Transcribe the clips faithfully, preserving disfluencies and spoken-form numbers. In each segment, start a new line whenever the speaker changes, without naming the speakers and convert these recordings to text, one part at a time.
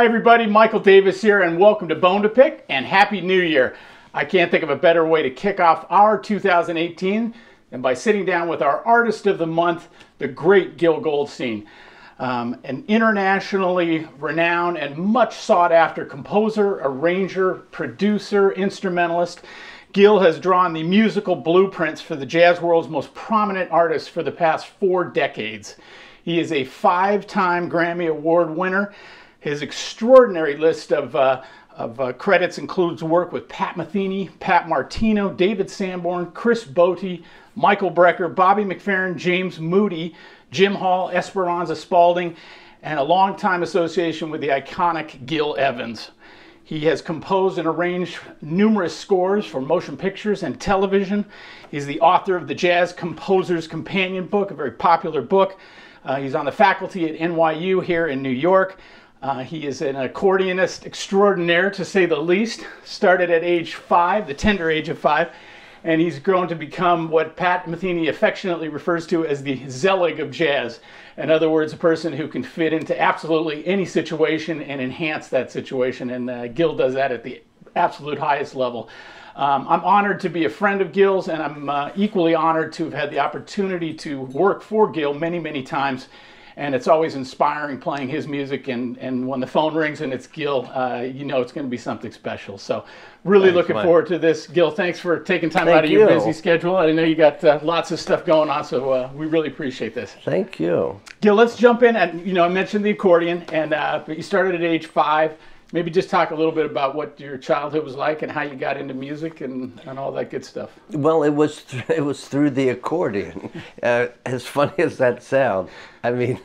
Hi everybody, Michael Davis here, and welcome to Bone to Pick, and Happy New Year. I can't think of a better way to kick off our two thousand eighteen than by sitting down with our Artist of the Month, the great Gil Goldstein. Um, an internationally renowned and much sought after composer, arranger, producer, instrumentalist. Gil has drawn the musical blueprints for the jazz world's most prominent artists for the past four decades. He is a five-time Grammy Award winner. His extraordinary list of, uh, of uh, credits includes work with Pat Metheny, Pat Martino, David Sanborn, Chris Botti, Michael Brecker, Bobby McFerrin, James Moody, Jim Hall, Esperanza Spalding, and a long-time association with the iconic Gil Evans. He has composed and arranged numerous scores for motion pictures and television. He's the author of the Jazz Composer's Companion book, a very popular book. Uh, he's on the faculty at N Y U here in New York. Uh, he is an accordionist extraordinaire, to say the least. Started at age five, the tender age of five, and he's grown to become what Pat Metheny affectionately refers to as the Zelig of jazz. In other words, a person who can fit into absolutely any situation and enhance that situation, and uh, Gil does that at the absolute highest level. Um, I'm honored to be a friend of Gil's, and I'm uh, equally honored to have had the opportunity to work for Gil many, many times. And it's always inspiring playing his music, and, and when the phone rings and it's Gil, uh, you know it's going to be something special. So really thanks, looking Mike. forward to this. Gil, thanks for taking time Thank out of you. your busy schedule. I know you got uh, lots of stuff going on, so uh, we really appreciate this.
Thank you.
Gil, let's jump in. And, you know, I mentioned the accordion, and uh, you started at age five. Maybe just talk a little bit about what your childhood was like and how you got into music and, and all that good stuff.
Well, it was th it was through the accordion. Uh, as funny as that sounds, I mean,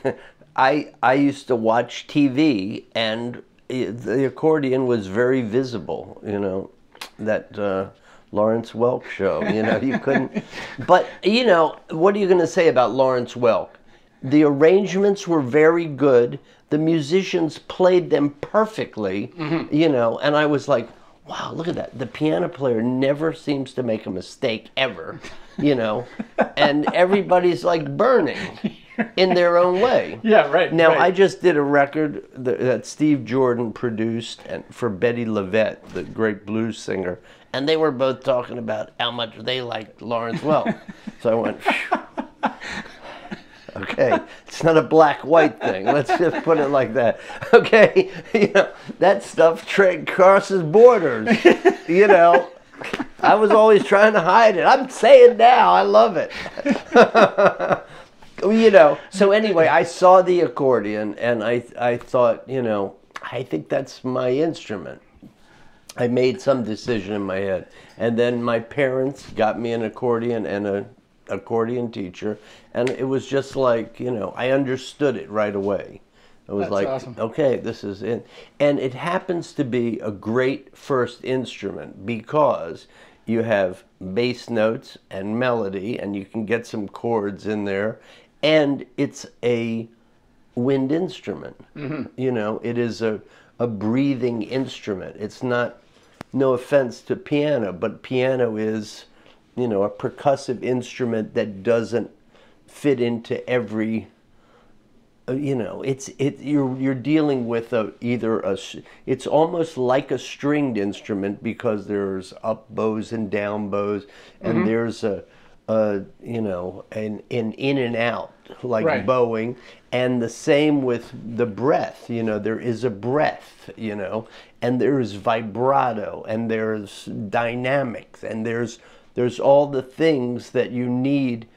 I I used to watch T V, and it, the accordion was very visible. You know, that uh, Lawrence Welk show. You know, you couldn't. But you know, what are you going to say about Lawrence Welk? The arrangements were very good. The musicians played them perfectly, mm-hmm. you know, and I was like, wow, look at that. The piano player never seems to make a mistake ever, you know, and everybody's like burning in their own way.
Yeah, right.
Now,
right.
I just did a record that, that Steve Jordan produced and for Betty LaVette, the great blues singer, and they were both talking about how much they liked Lawrence Welk. So I went, phew. Okay, it's not a black-white thing. Let's just put it like that. Okay, you know, that stuff tra crosses borders, you know. I was always trying to hide it. I'm saying now, I love it. You know, so anyway, I saw the accordion, and I, I thought, you know, I think that's my instrument. I made some decision in my head. And then my parents got me an accordion and a accordion teacher, and it was just like, you know, I understood it right away. It was
That's
like,
awesome.
Okay, this is it. And it happens to be a great first instrument because you have bass notes and melody, and you can get some chords in there, and it's a wind instrument. Mm-hmm. You know, it is a, a breathing instrument. It's not, no offense to piano, but piano is, you know, a percussive instrument that doesn't fit into every, uh, you know, it's it you're you're dealing with a either a it's almost like a stringed instrument because there's up bows and down bows, and mm-hmm. there's a, a you know an an in and out like right. bowing, and the same with the breath. You know, there is a breath, you know, and there's vibrato, and there's dynamics, and there's There's all the things that you need.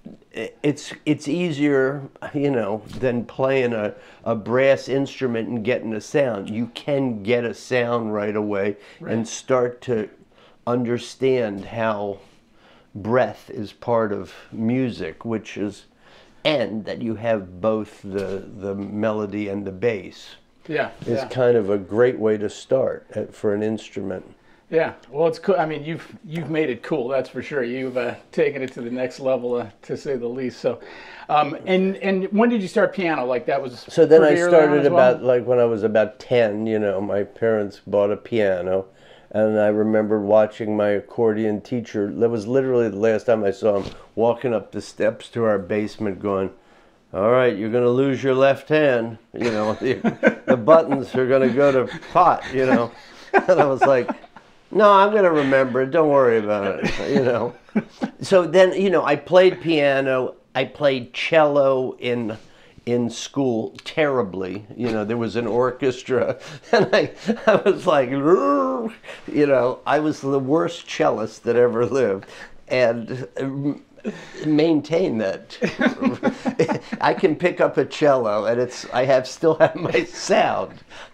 It's it's easier, you know, than playing a, a brass instrument and getting a sound. You can get a sound right away right. and start to understand how breath is part of music, which is, and that you have both the, the melody and the bass.
Yeah.
It's
yeah.
kind of a great way to start at, for an instrument.
Yeah, well, it's cool. I mean, you've you've made it cool. That's for sure. You've uh, taken it to the next level, uh, to say the least. So, um, and and when did you start piano? Like that was.
So then I started
well?
about like when I was about ten. You know, my parents bought a piano, and I remember watching my accordion teacher. That was literally the last time I saw him walking up the steps to our basement, going, all right, you're going to lose your left hand. You know, the, the buttons are going to go to pot, you know. And I was like, no, I'm going to remember it. Don't worry about it, you know. So then, you know, I played piano. I played cello in in school terribly. You know, there was an orchestra. And I, I was like, you know, I was the worst cellist that ever lived. And maintain that. I can pick up a cello, and it's I have still have my sound.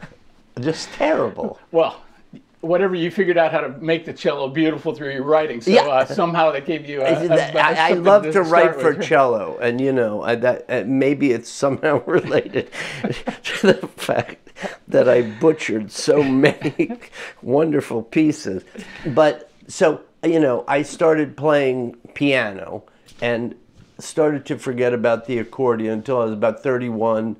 Just terrible.
Well, whatever you figured out how to make the cello beautiful through your writing, so
Yeah.
uh, somehow that gave you. A, a, a
I, I
something
love to write
start
for
with.
cello, and you know I, that uh, maybe it's somehow related to the fact that I butchered so many wonderful pieces. But so you know, I started playing piano and started to forget about the accordion until I was about thirty-one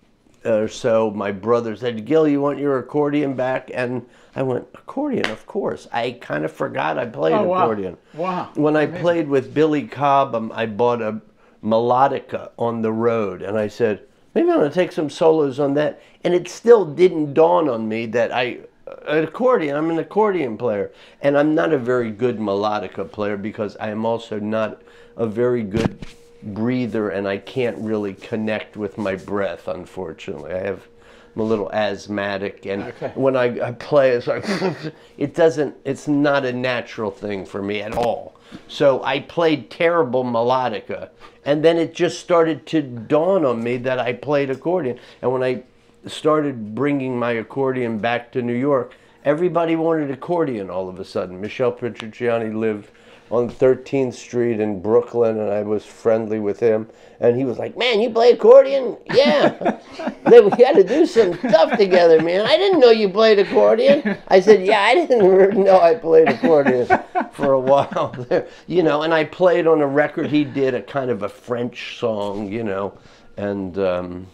or so. My brother said, "Gil, you want your accordion back?" And I went, "Accordion, of course." I kind of forgot I played
Oh, wow.
accordion.
Wow.
When I
Amazing.
played with Billy Cobb, um, I bought a melodica on the road, and I said, maybe I'm going to take some solos on that. And it still didn't dawn on me that I, an accordion, I'm an accordion player. And I'm not a very good melodica player because I am also not a very good breather, and I can't really connect with my breath, unfortunately. I have, I'm a little asthmatic, and
Okay.
when I, I play, it's like, it doesn't, it's not a natural thing for me at all. So I played terrible melodica, and then it just started to dawn on me that I played accordion. And when I started bringing my accordion back to New York, everybody wanted accordion all of a sudden. Michel Petrucciani lived on thirteenth Street in Brooklyn, and I was friendly with him. And he was like, "Man, you play accordion?" "Yeah." "Then we got to do some stuff together, man. I didn't know you played accordion." I said, "Yeah, I didn't know I played accordion for a while there." You know, and I played on a record he did, a kind of a French song, you know. And um,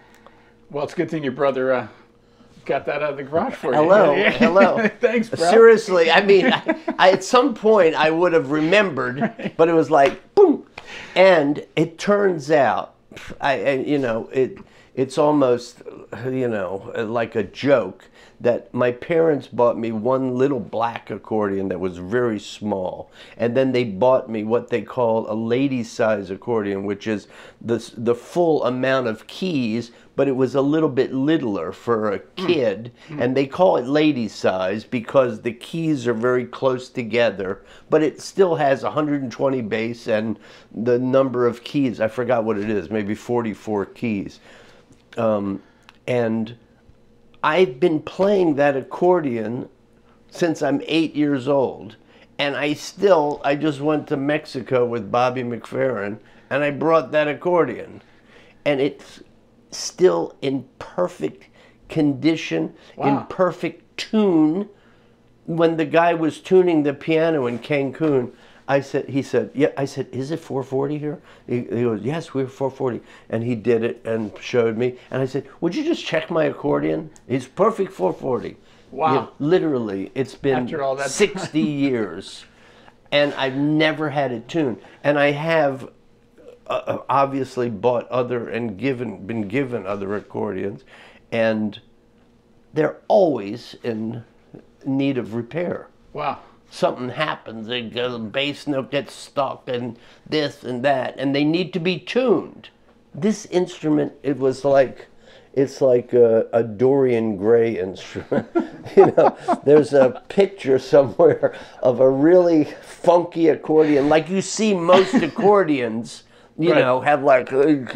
Well, it's a good thing your brother uh, got that out of the garage for you.
hello, hello.
Thanks, bro.
Seriously, I mean, I, I, at some point I would have remembered, but it was like, boom. And it turns out, I, I you know, it it's almost, you know, like a joke that my parents bought me one little black accordion that was very small, and then they bought me what they call a lady size accordion, which is the the full amount of keys, but it was a little bit littler for a kid, mm. and they call it lady size because the keys are very close together, but it still has one hundred twenty bass and the number of keys, I forgot what it is, maybe forty-four keys. Um, and I've been playing that accordion since I'm eight years old, and I still, I just went to Mexico with Bobby McFerrin, and I brought that accordion, and it's still in perfect condition,
Wow.
in perfect tune. When the guy was tuning the piano in Cancun, I said, he said, yeah, I said, "Is it four forty here?" He, he goes, "Yes, we're four forty. And he did it and showed me. And I said, "Would you just check my accordion? It's perfect four forty.
Wow.
You know, literally, it's been
After all that
sixty years, and I've never had it tuned. And I have uh, obviously bought other and given, been given other accordions, and they're always in need of repair.
Wow.
Something happens, the bass note gets stuck and this and that, and they need to be tuned. This instrument, it was like, it's like a, a Dorian Gray instrument. You know, there's a picture somewhere of a really funky accordion, like you see most accordions, you
Right.
know, have like, you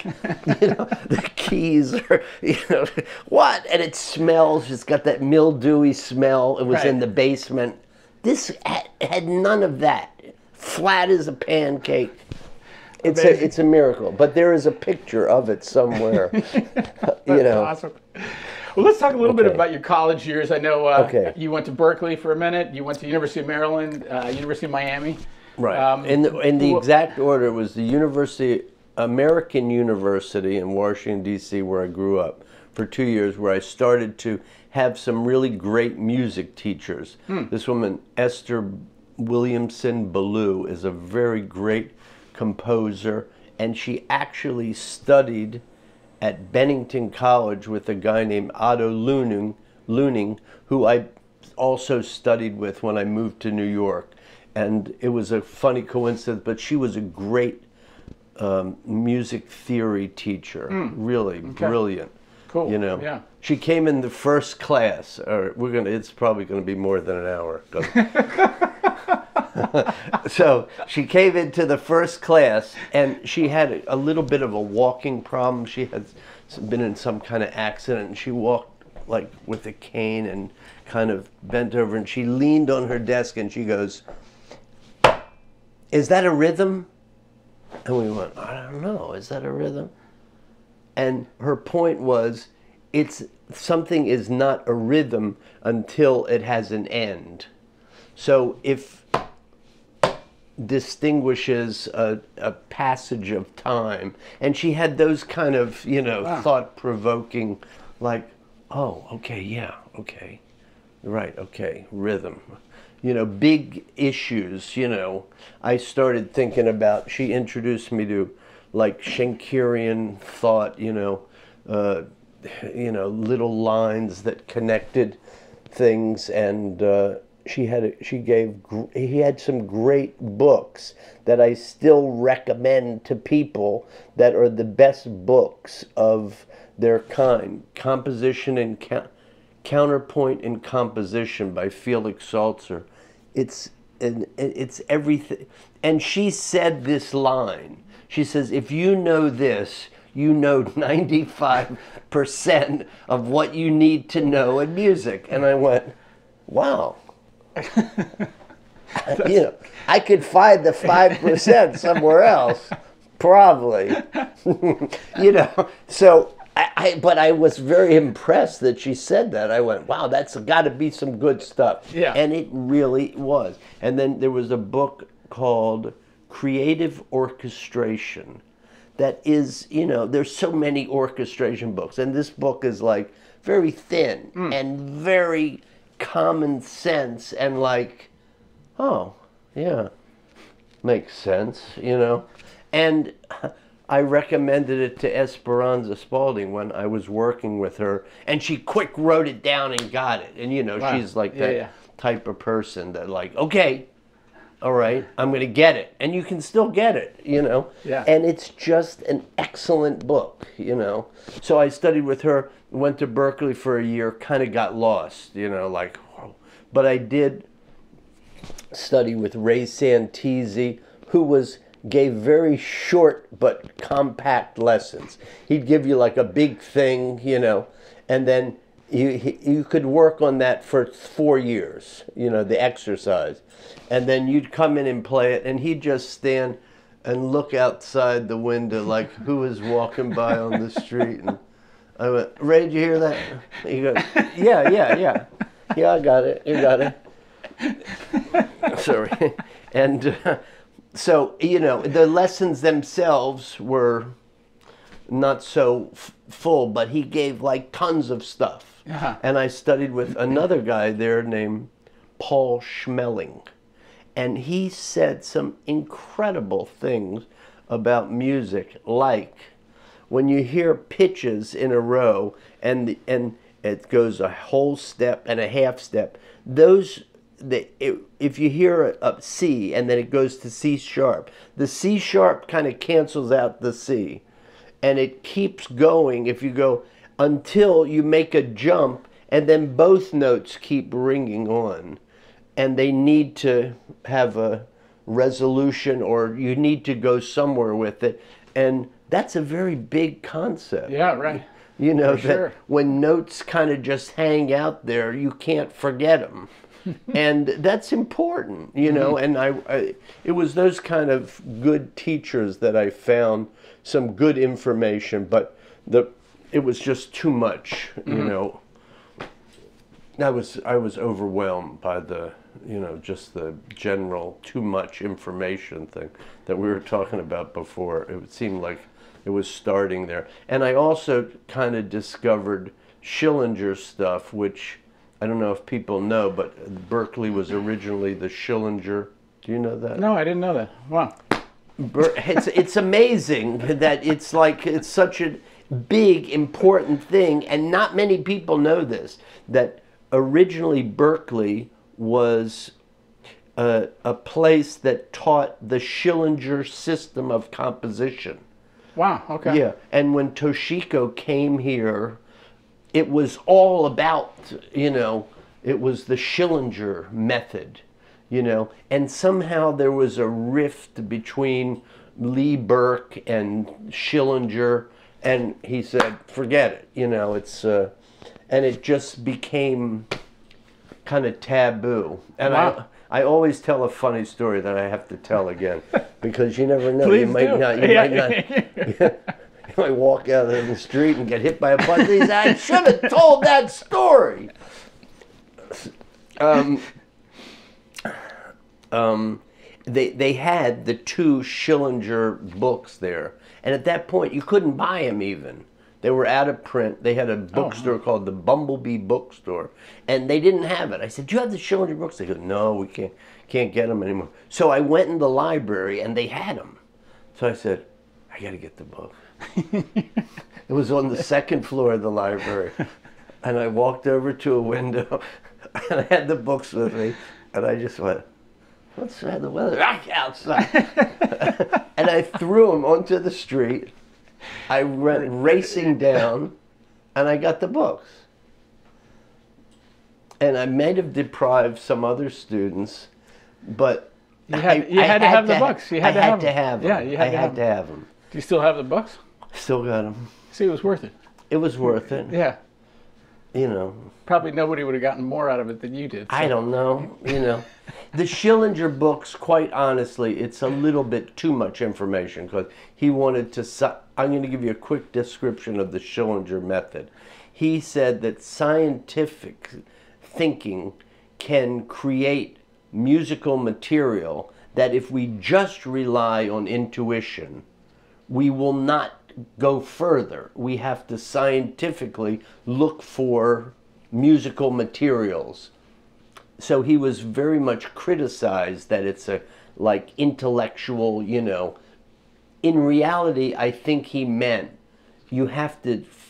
know, the keys are, you know, what? And it smells, it's got that mildewy smell. It was
Right.
in the basement. This had, had none of that. Flat as a pancake. It's a,
Amazing.
it's a miracle. But there is a picture of it somewhere. you
That's
know.
awesome. Well, let's talk a little bit
Okay.
about your college years. I know uh,
Okay.
you went to Berkeley for a minute. You went to University of Maryland, uh, University of Miami.
Right.
Um,
in the, in the
wh-
exact order, it was the University, American University in Washington, D C, where I grew up for two years, where I started to have some really great music teachers.
Hmm.
This woman, Esther Williamson Ballou, is a very great composer, and she actually studied at Bennington College with a guy named Otto Luning, Luning, who I also studied with when I moved to New York. And it was a funny coincidence, but she was a great um, music theory teacher, mm. really okay. brilliant.
Cool.
You know,
yeah.
She came in the first class. Or we're gonna. It's probably going to be more than an hour. So she came into the first class, and she had a little bit of a walking problem. She had been in some kind of accident, and she walked like with a cane and kind of bent over. And she leaned on her desk, and she goes, "Is that a rhythm?" And we went, "I don't know. Is that a rhythm?" And her point was, it's something is not a rhythm until it has an end. So if distinguishes a, a passage of time, and she had those kind of, you know, wow. thought-provoking, like, oh, okay, yeah, okay, right, okay, rhythm. You know, big issues, you know. I started thinking about, she introduced me to like Schenkerian thought, you know, uh, you know, little lines that connected things, and uh, she had a, she gave he had some great books that I still recommend to people that are the best books of their kind. Composition and Ca- Counterpoint in Composition by Felix Salzer. It's and it's everything. And she said this line. She says, if you know this, you know ninety-five percent of what you need to know in music. And I went, wow. You know, I could find the five percent somewhere else, probably. You know, so, I, I, but I was very impressed that she said that. I went, wow, that's got to be some good stuff.
Yeah.
And it really was. And then there was a book called Creative Orchestration that is, you know, there's so many orchestration books, and this book is like very thin mm. and very common sense, and like, oh, yeah, makes sense, you know. And I recommended it to Esperanza Spalding when I was working with her, and she quick wrote it down and got it. And, you know, wow. she's like that yeah, yeah. type of person that like, okay, all right, I'm going to get it. And you can still get it, you know.
Yeah.
And it's just an excellent book, you know. So I studied with her, went to Berkeley for a year, kind of got lost, you know, like, whoa. But I did study with Ray Santisi, who was gave very short but compact lessons. He'd give you like a big thing, you know, and then you you could work on that for four years, you know, the exercise. And then you'd come in and play it, and he'd just stand and look outside the window like who was walking by on the street. And I went, Ray, did you hear that? He goes, yeah, yeah, yeah. Yeah, I got it. You got it. Sorry. And uh, so, you know, the lessons themselves were not so f- full, but he gave like tons of stuff.
Uh-huh.
And I studied with another guy there named Paul Schmeling. And he said some incredible things about music, like when you hear pitches in a row and and it goes a whole step and a half step, those, the, it, if you hear a, a C and then it goes to C sharp, the C sharp kind of cancels out the C. And it keeps going if you go until you make a jump, and then both notes keep ringing on. And they need to have a resolution, or you need to go somewhere with it. And that's a very big concept.
Yeah, right.
You know,
For
that
sure.
when notes kind of just hang out there, you can't forget them. And that's important, you know. Mm-hmm. And I, I, it was those kind of good teachers that I found some good information, but the it was just too much, you mm-hmm. know. I was I was overwhelmed by the, you know, just the general too much information thing that we were talking about before. It seemed like it was starting there. And I also kind of discovered Schillinger stuff, which I don't know if people know, but Berkeley was originally the Schillinger. Do you know that?
No, I didn't know that. Wow.
Ber- it's it's amazing that it's like it's such a big important thing, and not many people know this. That originally Berkeley was a, a place that taught the Schillinger system of composition.
Wow. Okay.
Yeah, and when Toshiko came here, it was all about, you know, it was the Schillinger method, you know, and somehow there was a rift between Lee Burke and Schillinger, and he said, forget it, you know, it's, uh, and it just became kind of taboo. And
Wow.
I, I always tell a funny story that I have to tell again, because you never know,
Please
you might
do.
not, you
Yeah.
might not. You might walk out in the street and get hit by a bus. And he said, I should have told that story. Um, um, they they had the two Schillinger books there, and at that point you couldn't buy them even. They were out of print. They had a bookstore
Oh.
called the Bumblebee Bookstore, and they didn't have it. I said, "Do you have the Schillinger books?" They go, "No, we can't can't get them anymore." So I went in the library, and they had them. So I said, "I got to get the book." It was on the second floor of the library, and I walked over to a window, and I had the books with me, and I just went, "What's the weather outside?" And I threw them onto the street. I went racing down, and I got the books. And I might have deprived some other students, but
You had,
I,
you
I
had to have the
ha-
books. You had
I
to
had
have
to
them.
have them.
Yeah, you had
I
to
had
have
to
them.
have them.
Do you still have the books?
Still got them.
See, it was worth it.
It was worth it.
Yeah.
You know,
Probably nobody would have gotten more out of it than you did.
I
so.
don't know. You know, the Schillinger books, quite honestly, it's a little bit too much information, because he wanted to. si- I'm going to give you a quick description of the Schillinger method. He said that scientific thinking can create musical material that if we just rely on intuition, we will not go further. We have to scientifically look for musical materials. So he was very much criticized that it's a like intellectual, you know. In reality, I think he meant you have to f-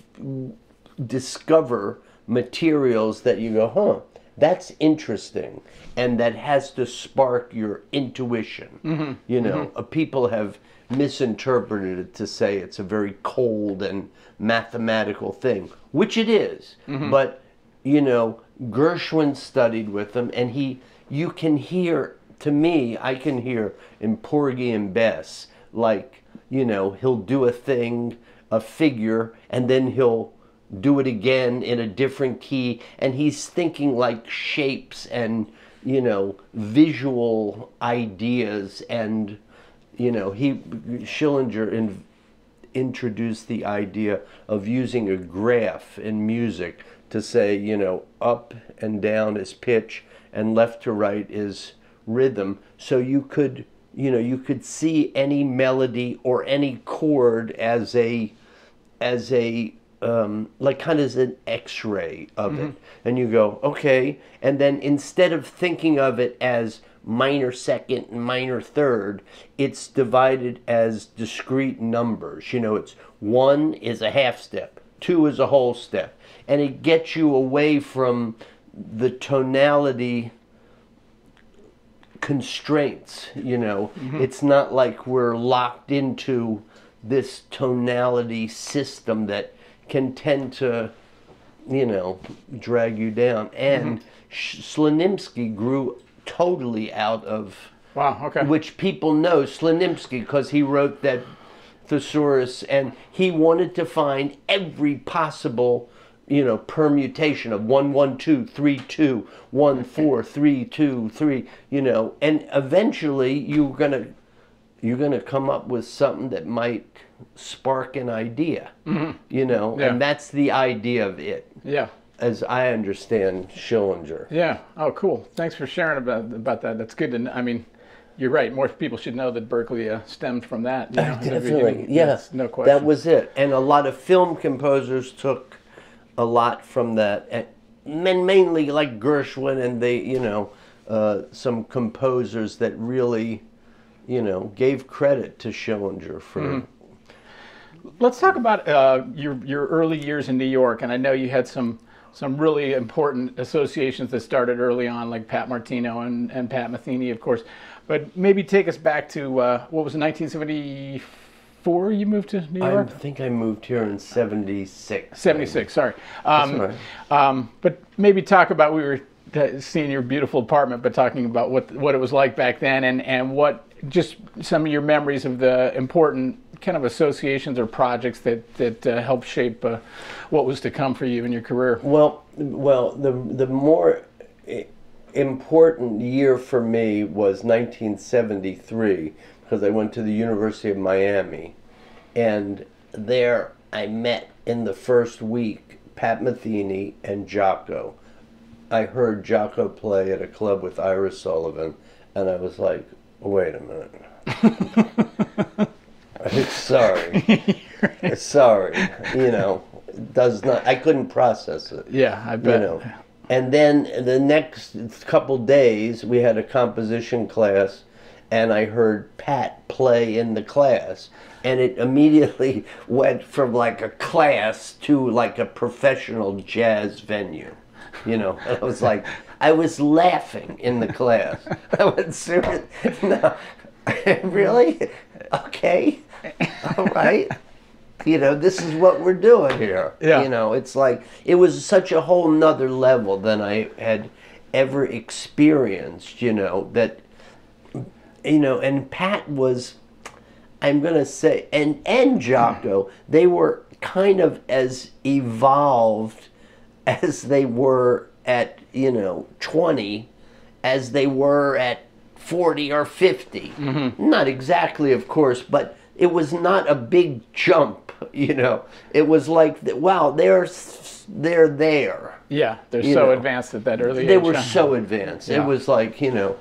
discover materials that you go, huh, that's interesting, and that has to spark your intuition.
Mm-hmm.
You know, uh, people have misinterpreted it to say it's a very cold and mathematical thing, which it is.
Mm-hmm.
But, you know, Gershwin studied with them, and he, you can hear, to me, I can hear in Porgy and Bess, like, you know, he'll do a thing, a figure, and then he'll do it again in a different key, and he's thinking like shapes and, you know, visual ideas. And, you know, he, Schillinger in, introduced the idea of using a graph in music to say, you know, up and down is pitch and left to right is rhythm. So you could, you know, you could see any melody or any chord as a, as a, um, like kind of as an X-ray of
Mm-hmm.
it. And you go, okay. And then instead of thinking of it as minor second and minor third, it's divided as discrete numbers. You know, it's one is a half step, two is a whole step. And it gets you away from the tonality constraints, you know. Mm-hmm. It's not like we're locked into this tonality system that can tend to, you know, drag you down. And mm-hmm. Slonimsky grew totally out of,
Wow, okay.
which people know Slonimsky because he wrote that thesaurus, and he wanted to find every possible, you know, permutation of one, one, two, three, two, one, four, three, two, three, you know, and eventually you're gonna you're gonna come up with something that might spark an idea, mm-hmm. you know,
Yeah.
and that's the idea of it,
Yeah.
as I understand Schillinger.
Yeah. Oh, cool. Thanks for sharing about about that. That's good to know. I mean, you're right. More people should know that Berkeley uh, stemmed from that. You know, in the
Definitely,
beginning.
yeah,
That's no question.
that was it. And a lot of film composers took a lot from that, and men mainly like Gershwin, and they, you know, uh, some composers that really, you know, gave credit to Schillinger for. Mm-hmm.
Let's talk about uh, your your early years in New York, and I know you had some some really important associations that started early on, like Pat Martino and, and Pat Metheny, of course. But maybe take us back to uh, what was it, nineteen seventy-four? You moved to New York?
I think I moved here in seventy-six.
seventy-six, sorry. Um,
That's right.
um, but maybe talk about, we were seeing your beautiful apartment, but talking about what what it was like back then, and and what just some of your memories of the important kind of associations or projects that that uh, helped shape uh, what was to come for you in your career.
Well, well, the the more important year for me was nineteen seventy-three, because I went to the University of Miami, and there I met in the first week Pat Metheny and Jocko. I heard Jocko play at a club with Ira Sullivan, and I was like, wait a minute. Sorry. Sorry. You know, does not, I couldn't process it.
Yeah, I bet.
You know. And then the next couple days, we had a composition class, and I heard Pat play in the class. And it immediately went from like a class to like a professional jazz venue. You know, and I was like, I was laughing in the class. I was serious. No, really? Okay. All right. You know, this is what we're doing here.
Yeah.
You know, it's like, it was such a whole nother level than I had ever experienced, you know, that, you know, and Pat was, I'm going to say, and, and Jocko, they were kind of as evolved as they were at, you know, twenty, as they were at forty or fifty. Mm-hmm. Not exactly, of course, but it was not a big jump, you know. It was like, wow, they're they're there.
Yeah, they're
you
so
know.
advanced at that early
they
age.
They were
huh?
so advanced.
Yeah.
It was like, you know,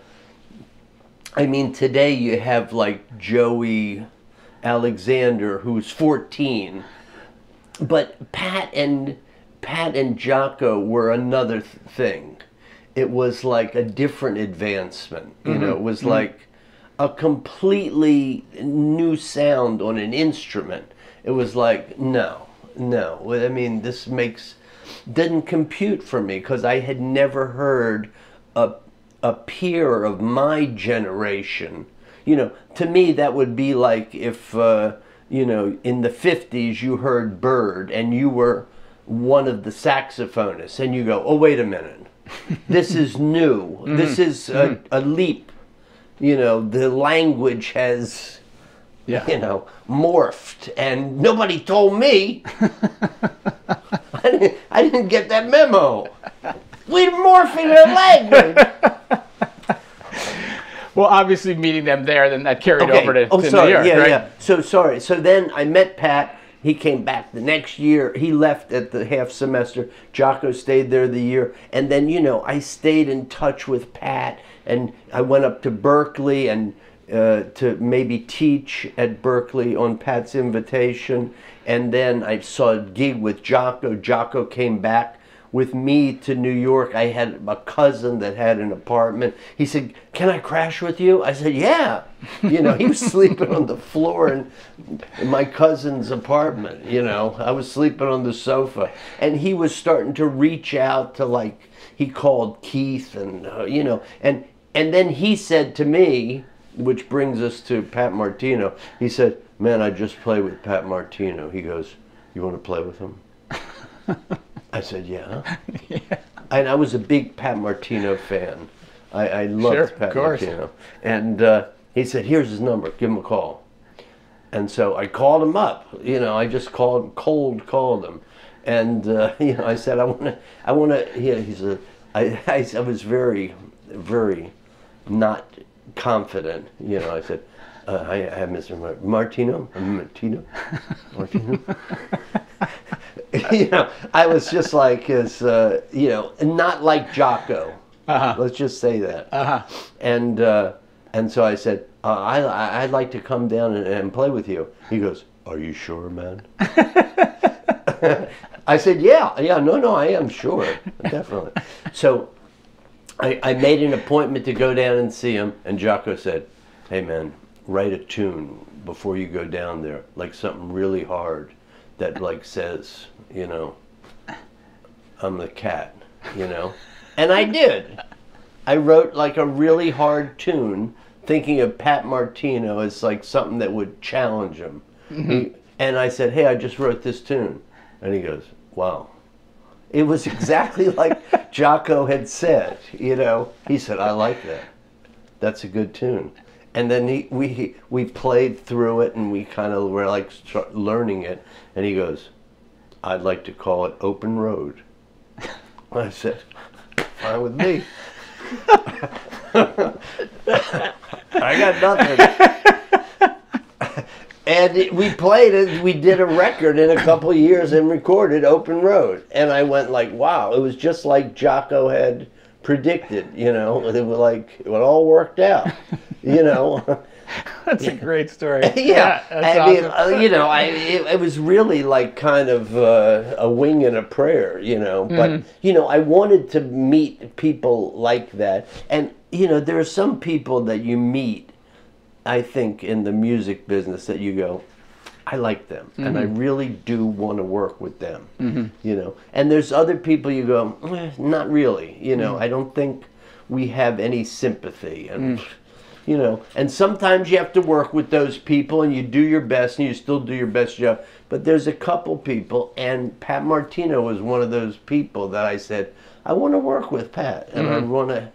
I mean, today you have like Joey Alexander, who's fourteen, but Pat and Pat and Jocko were another th- thing. It was like a different advancement. You mm-hmm. know, it was mm-hmm. like a completely new sound on an instrument. It was like, no, no. I mean, this makes, didn't compute for me, because I had never heard a, a peer of my generation. You know, to me that would be like if, uh, you know, in the fifties you heard Bird and you were one of the saxophonists, and you go, oh, wait a minute. This is new. Mm-hmm. This is a, mm-hmm. a leap. You know, the language has, yeah. you know, morphed, and nobody told me. I, didn't, I didn't get that memo. We're morphing our language.
Well, obviously meeting them there, then that carried
okay.
over to,
oh,
to
sorry.
New York,
yeah,
right?
Yeah. So, sorry. So then I met Pat. He came back the next year. He left at the half semester. Jocko stayed there the year. And then, you know, I stayed in touch with Pat, and I went up to Berkeley and uh, to maybe teach at Berkeley on Pat's invitation. And then I saw a gig with Jocko. Jocko came back with me to New York. I had a cousin that had an apartment. He said, can I crash with you? I said, yeah. You know, he was sleeping on the floor in, in my cousin's apartment, you know. I was sleeping on the sofa. And he was starting to reach out to, like, he called Keith and, uh, you know. And, and then he said to me, which brings us to Pat Martino, he said, man, I just played with Pat Martino. He goes, you want to play with him? I said, yeah. yeah. And I was a big Pat Martino fan. I, I loved
sure,
Pat Martino. And uh, he said, here's his number. Give him a call. And so I called him up. You know, I just called, cold called him. And, uh, you know, I said, I want to, I want to, yeah, he said, I, I, I was very, very not confident. You know, I said, uh, I, I have Mister Mar- Martino, Martino, Martino. You know, I was just like, as uh, you know, not like Jocko. Uh-huh. Let's just say that. Uh-huh. And uh, and so I said, uh, I I'd like to come down and, and play with you. He goes, are you sure, man? I said, yeah, yeah, no, no, I am sure, definitely. So I, I made an appointment to go down and see him, and Jocko said, hey, man, write a tune before you go down there, like something really hard that like says, you know, I'm the cat, you know? And I did. I wrote like a really hard tune thinking of Pat Martino as like something that would challenge him. Mm-hmm. he, and I said, hey, I just wrote this tune. And he goes, wow. It was exactly like Jocko had said, you know. He said, I like that. That's a good tune. And then he, we we played through it, and we kind of were like start learning it. And he goes, I'd like to call it Open Road. I said, fine with me. I got nothing. And it, we played it, we did a record in a couple of years and recorded Open Road. And I went like, wow, it was just like Jocko had predicted, you know. It was like, it all worked out, you know.
That's a great story.
Yeah,
yeah that's
I mean,
awesome.
uh, you know, I it, it was really like kind of uh, a wing and a prayer, you know. But mm-hmm. you know, I wanted to meet people like that, and you know, there are some people that you meet, I think, in the music business that you go, I like them, mm-hmm. and I really do want to work with them, mm-hmm. you know. And there's other people you go, eh, not really, you know. Mm-hmm. I don't think we have any sympathy, and. Mm. You know, and sometimes you have to work with those people and you do your best and you still do your best job. But there's a couple people, and Pat Martino was one of those people that I said, I want to work with Pat, and mm-hmm. I want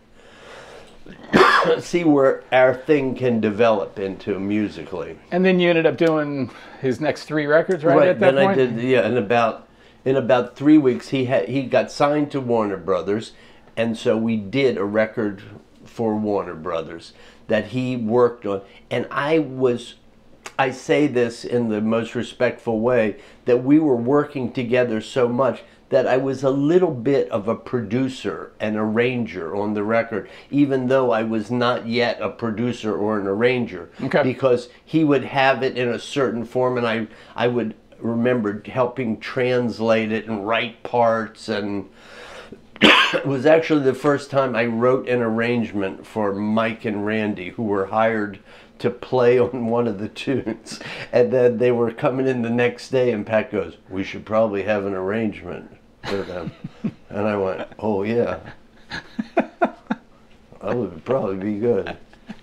to see where our thing can develop into musically.
And then you ended up doing his next three records, right,
right
at that
then
point?
I did, yeah, in about, in about three weeks he had he got signed to Warner Brothers, and so we did a record for Warner Brothers that he worked on. And I was, I say this in the most respectful way, that we were working together so much that I was a little bit of a producer and arranger on the record, even though I was not yet a producer or an arranger. Okay. Because he would have it in a certain form, and I, I would remember helping translate it and write parts, and it was actually the first time I wrote an arrangement for Mike and Randy, who were hired to play on one of the tunes. And then they were coming in the next day, and Pat goes, we should probably have an arrangement for them. And I went, oh yeah, that would probably be good.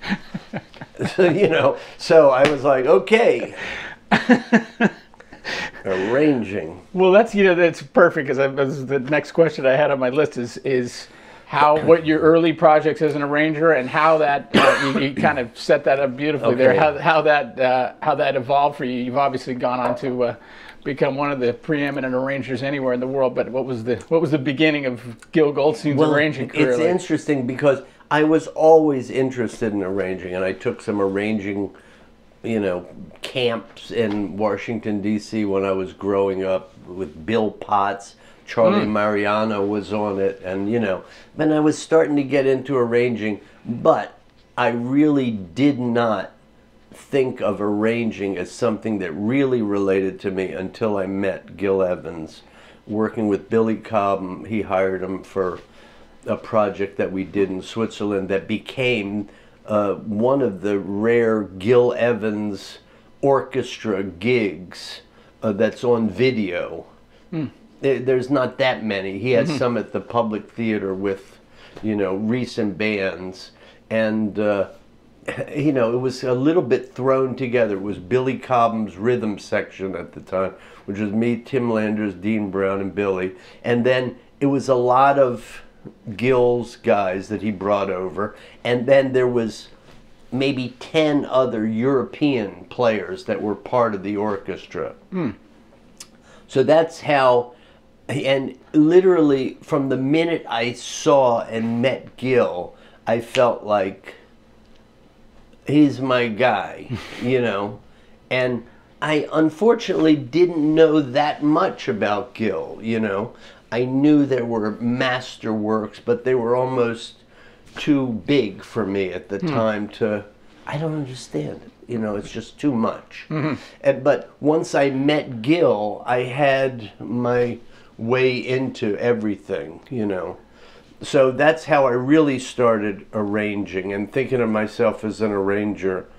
So, you know, so I was like, okay. Arranging.
Well, that's, you know, that's perfect, because the next question I had on my list is is how what your early projects as an arranger, and how that uh, you, you kind of set that up beautifully okay. there. How how that uh, how that evolved for you. You've obviously gone on to uh, become one of the preeminent arrangers anywhere in the world. But what was the what was the beginning of Gil Goldstein's
well,
arranging career?
It's
like?
interesting because I was always interested in arranging, and I took some arranging, you know, camps in Washington, D C when I was growing up with Bill Potts. Charlie mm. Mariano was on it, and, you know, and I was starting to get into arranging, but I really did not think of arranging as something that really related to me until I met Gil Evans. Working with Billy Cobham, he hired him for a project that we did in Switzerland that became Uh, one of the rare Gil Evans orchestra gigs uh, that's on video. Mm. There, there's not that many. He had mm-hmm. some at the Public Theater with, you know, recent bands. And, uh, you know, it was a little bit thrown together. It was Billy Cobham's rhythm section at the time, which was me, Tim Landers, Dean Brown, and Billy. And then it was a lot of Gil's guys that he brought over, and then there was maybe ten other European players that were part of the orchestra. Mm. So that's how, and literally from the minute I saw and met Gil, I felt like he's my guy, you know. And I unfortunately didn't know that much about Gil, you know. I knew there were masterworks, but they were almost too big for me at the mm. time to, I don't understand it. You know, it's just too much. Mm-hmm. And, but once I met Gil, I had my way into everything, you know. So that's how I really started arranging and thinking of myself as an arranger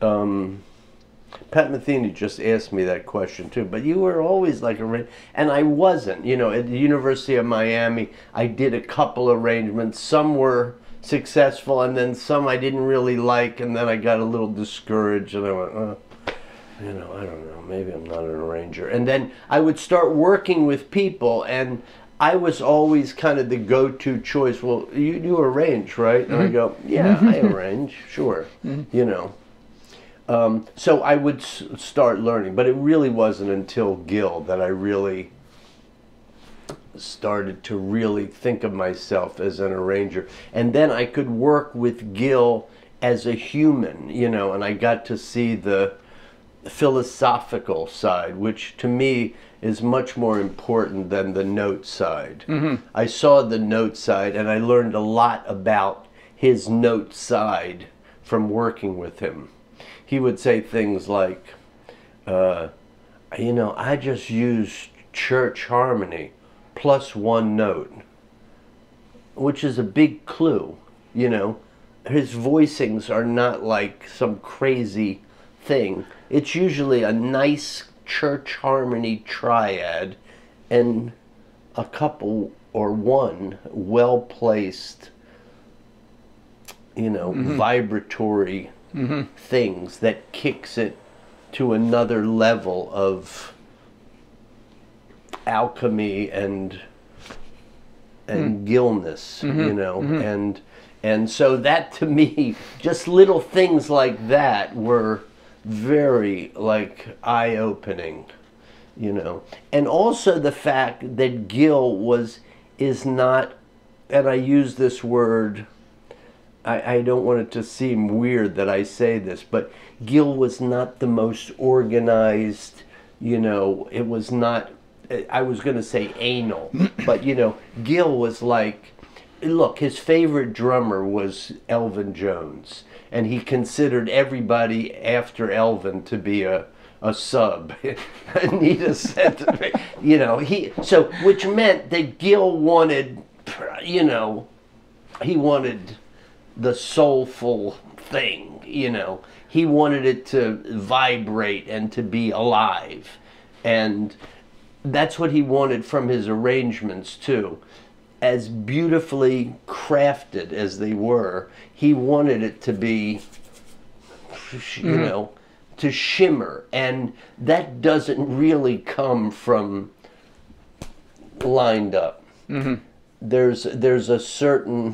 Um, Pat Metheny just asked me that question too, but you were always like a, and I wasn't. You know, at the University of Miami, I did a couple arrangements. Some were successful, and then some I didn't really like, and then I got a little discouraged, and I went, oh, you know, I don't know, maybe I'm not an arranger. And then I would start working with people, and I was always kind of the go-to choice. Well, you do arrange, right? And mm-hmm. I go, yeah, I arrange, sure, mm-hmm. you know. Um, so I would s start learning, but it really wasn't until Gil that I really started to really think of myself as an arranger. And then I could work with Gil as a human, you know, and I got to see the philosophical side, which to me is much more important than the note side. Mm-hmm. I saw the note side, and I learned a lot about his note side from working with him. He would say things like, uh, you know, I just use church harmony plus one note, which is a big clue, you know. His voicings are not like some crazy thing. It's usually a nice church harmony triad and a couple or one well-placed, you know, mm-hmm. vibratory mm-hmm. things that kicks it to another level of alchemy and and mm. Gilness, mm-hmm. you know, mm-hmm. and and so that to me, just little things like that were very like eye-opening, you know. And also the fact that Gil was is not, and I use this word, I, I don't want it to seem weird that I say this, but Gil was not the most organized, you know, it was not, I was going to say anal, but you know, Gil was like, look, his favorite drummer was Elvin Jones, and he considered everybody after Elvin to be a a sub. Anita said, you know, he, so, which meant that Gil wanted, you know, he wanted the soulful thing, you know. He wanted it to vibrate and to be alive. And that's what he wanted from his arrangements too. As beautifully crafted as they were, he wanted it to be, you mm-hmm. know, to shimmer. And that doesn't really come from lined up. Mm-hmm. There's, there's a certain,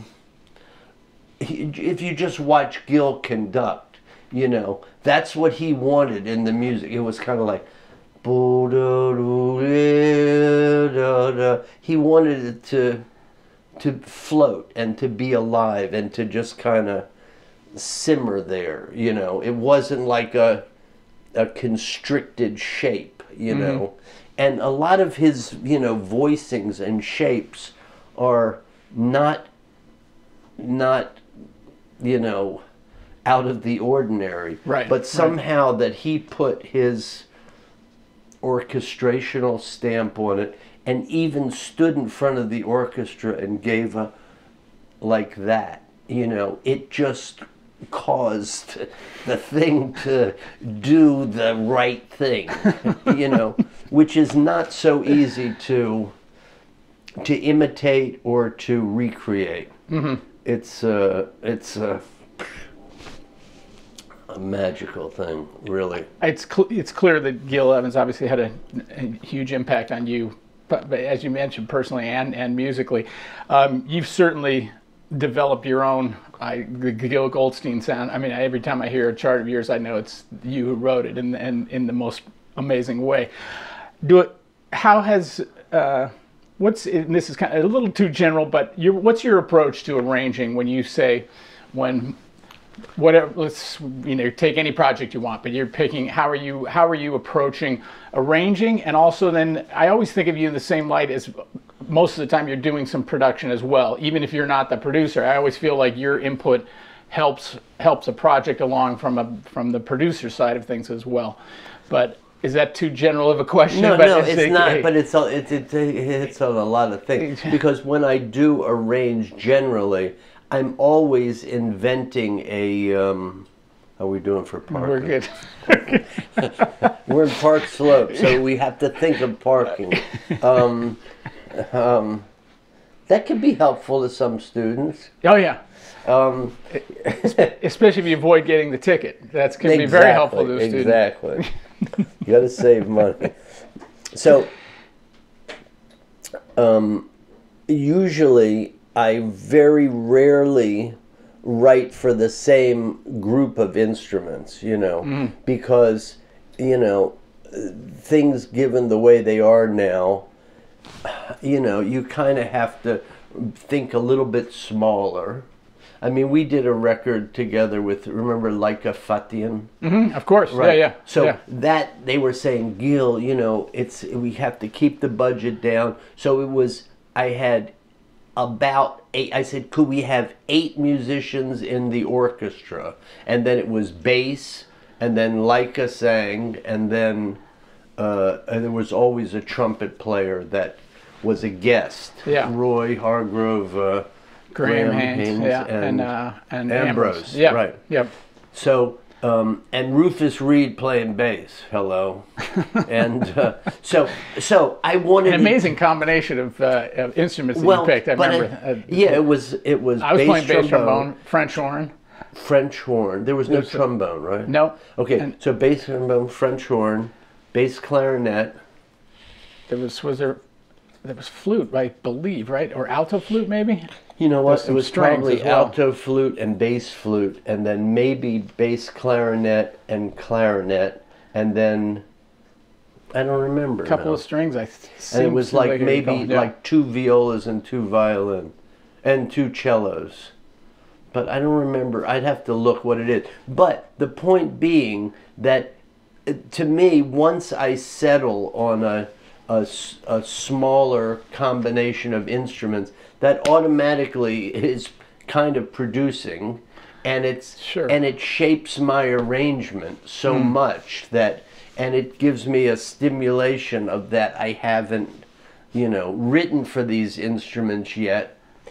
if you just watch Gil conduct, you know, that's what he wanted in the music. It was kind of like, he wanted it to to float and to be alive and to just kind of simmer there, you know. It wasn't like a a constricted shape, you mm-hmm. know. And a lot of his, you know, voicings and shapes are not not you know, out of the ordinary.
Right.
But somehow
right.
that he put his orchestrational stamp on it, and even stood in front of the orchestra and gave a like that, you know, it just caused the thing to do the right thing, you know, which is not so easy to to imitate or to recreate. Mm-hmm. It's uh, it's uh, a magical thing, really.
It's cl it's clear that Gil Evans obviously had a, a huge impact on you, but, but as you mentioned, personally and and musically, um, you've certainly developed your own I, the Gil Goldstein sound. I mean, every time I hear a chart of yours, I know it's you who wrote it, and in, in, in the most amazing way. Do it. How has uh, what's and this is kind of a little too general, but your what's your approach to arranging when you say when whatever, let's, you know, take any project you want, but you're picking, how are you, how are you approaching arranging? And also then, I always think of you in the same light as most of the time you're doing some production as well. Even if you're not the producer, I always feel like your input helps helps a project along from a from the producer side of things as well. But is that too general of a question?
No,
but
no,
it's,
it's
a,
not,
hey.
but it's, it, it, it hits on a lot of things. Because when I do arrange generally, I'm always inventing a um, How are we doing for parking?
We're good.
We're in Park Slope, so we have to think of parking. Um, um, that could be helpful to some students.
Oh yeah.
Um,
Especially if you avoid getting the ticket. That's going to
exactly,
be very helpful to a student.
Exactly. You got to save money. So, um, usually I very rarely write for the same group of instruments, you know, mm. because, you know, things given the way they are now, you know, you kind of have to think a little bit smaller. I mean, we did a record together with, remember, Laika Fathian?
Mm-hmm, of course,
right.
yeah, yeah.
So
yeah.
that, they were saying, Gil, you know, it's we have to keep the budget down. So it was, I had about eight, I said, could we have eight musicians in the orchestra? And then it was bass, and then Laika sang, and then uh, and there was always a trumpet player that was a guest.
Yeah.
Roy Hargrove, uh,
Graham,
Graham
Haynes,
Haynes,
yeah,
and,
and, uh, and
Ambrose.
Ambrose. Yeah,
right.
Yep.
So, um, and Rufus Reed playing bass. Hello. and uh, so, so I wanted
an amazing to, combination of, uh, of instruments that
well,
you picked. I remember.
I,
uh,
yeah, it was it was.
I was
bass
playing bass
trombone,
trombone, French horn.
French horn. There was no
There's
trombone, right?
No.
Okay,
and
so bass trombone, French horn, bass clarinet.
There was was there. There was flute, I believe, right? Or alto flute, maybe?
You know what? It was probably
well.
alto flute and bass flute, and then maybe bass clarinet and clarinet, and then I don't remember.
A couple
now.
of strings, I
And it was like, like maybe
yeah.
like two violas and two violin, and two cellos. But I don't remember. I'd have to look what it is. But the point being that, to me, once I settle on a A, a smaller combination of instruments, that automatically is kind of producing, and it's
sure.
and it shapes my arrangement so
mm.
much that, and it gives me a stimulation of that I haven't, you know, written for these instruments yet,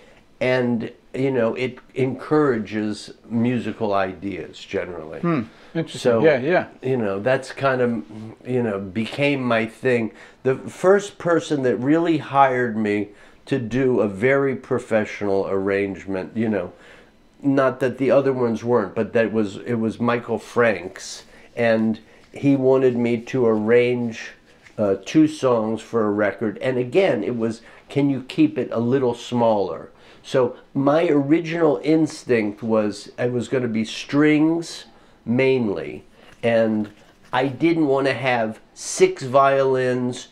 and you know, it encourages musical ideas generally.
Hmm. Interesting.
So,
yeah, yeah.
You know, that's kind of, you know, became my thing. The first person that really hired me to do a very professional arrangement, you know, not that the other ones weren't, but that was, it was Michael Franks, and he wanted me to arrange uh, two songs for a record. And again, it was, can you keep it a little smaller? So my original instinct was I was going to be strings mainly, and I didn't want to have six violins,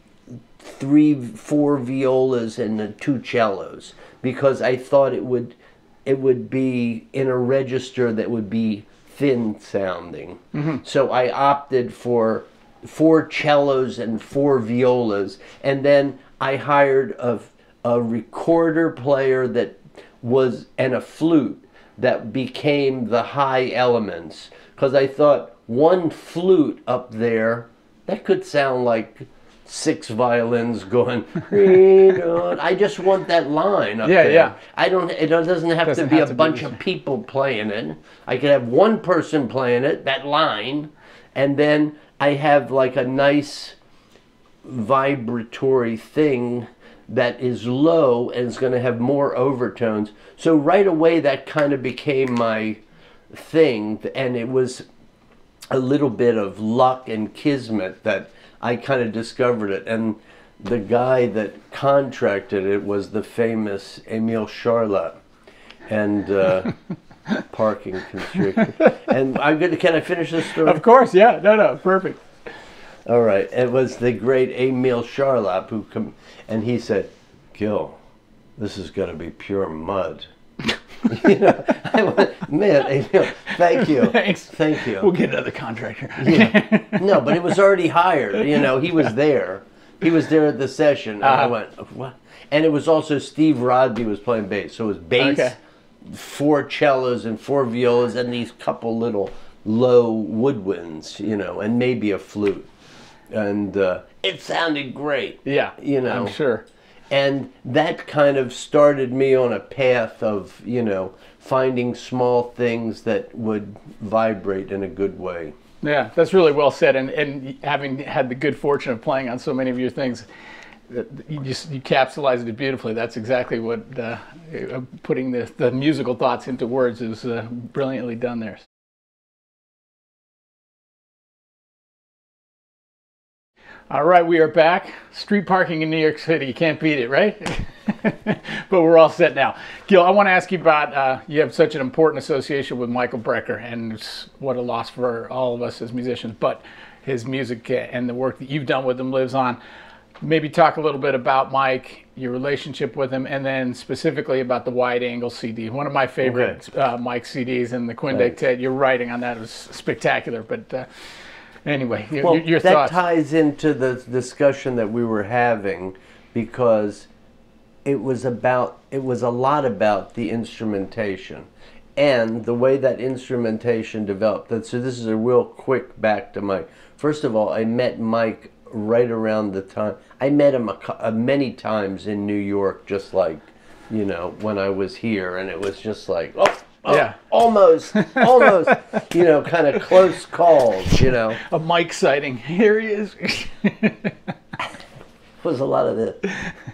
three, four violas, and uh, two cellos, because I thought it would, it would be in a register that would be thin sounding. Mm-hmm. So I opted for four cellos and four violas, and then I hired a a recorder player that was, and a flute that became the high elements, because I thought one flute up there, that could sound like six violins going, I just want that line up
yeah,
there.
Yeah.
I don't, it doesn't have
doesn't
to be
have
a
to
bunch
be.
of people playing it. I could have one person playing it, that line, and then I have like a nice vibratory thing that is low and is going to have more overtones. So right away that kind of became my thing, and it was a little bit of luck and kismet that I kind of discovered it. And the guy that contracted it was the famous Emile Charlat, and uh, parking constriction. And I'm gonna, can I finish this story?
Of course, yeah. No, no, perfect.
All right. It was the great Emile Charlat who come, and he said, Gil, this is going to be pure mud. You know, I went, man, Emile, thank you.
Thanks.
Thank you.
We'll get another contractor.
Yeah. No, but it was already hired. You know, he was there. He was there at the session. And uh-huh. I went, what? And it was also Steve Rodby was playing bass. So it was bass, okay. four cellos and four violas, and these couple little low woodwinds, you know, and maybe a flute. And uh, it sounded great.
Yeah,
you know,
I'm sure.
And that kind of started me on a path of, you know, finding small things that would vibrate in a good way.
Yeah, that's really well said. And, and having had the good fortune of playing on so many of your things, you just you capsulized it beautifully. That's exactly what uh, putting the, the musical thoughts into words is uh, brilliantly done there. All right, we are back. Street parking in New York City, you can't beat it, right? But we're all set now. Gil, I want to ask you about, uh, you have such an important association with Michael Brecker, and it's what a loss for all of us as musicians, but his music and the work that you've done with him lives on. Maybe talk a little bit about Mike, your relationship with him, and then specifically about the Wide Angle C D. One of my favorite okay. uh, Mike C Ds, and the Quintet, your writing on that was spectacular, but uh, anyway, your,
well,
your
that
thoughts.
ties into the discussion that we were having, because it was about, it was a lot about the instrumentation and the way that instrumentation developed. So this is a real quick back to Mike. First of all, I met Mike right around the time, I met him a, a, many times in New York, just like, you know, when I was here, and it was just like, oh, oh yeah, almost, almost, you know, kind of close calls, you know.
A Mike sighting. Here he is.
Was a lot of this.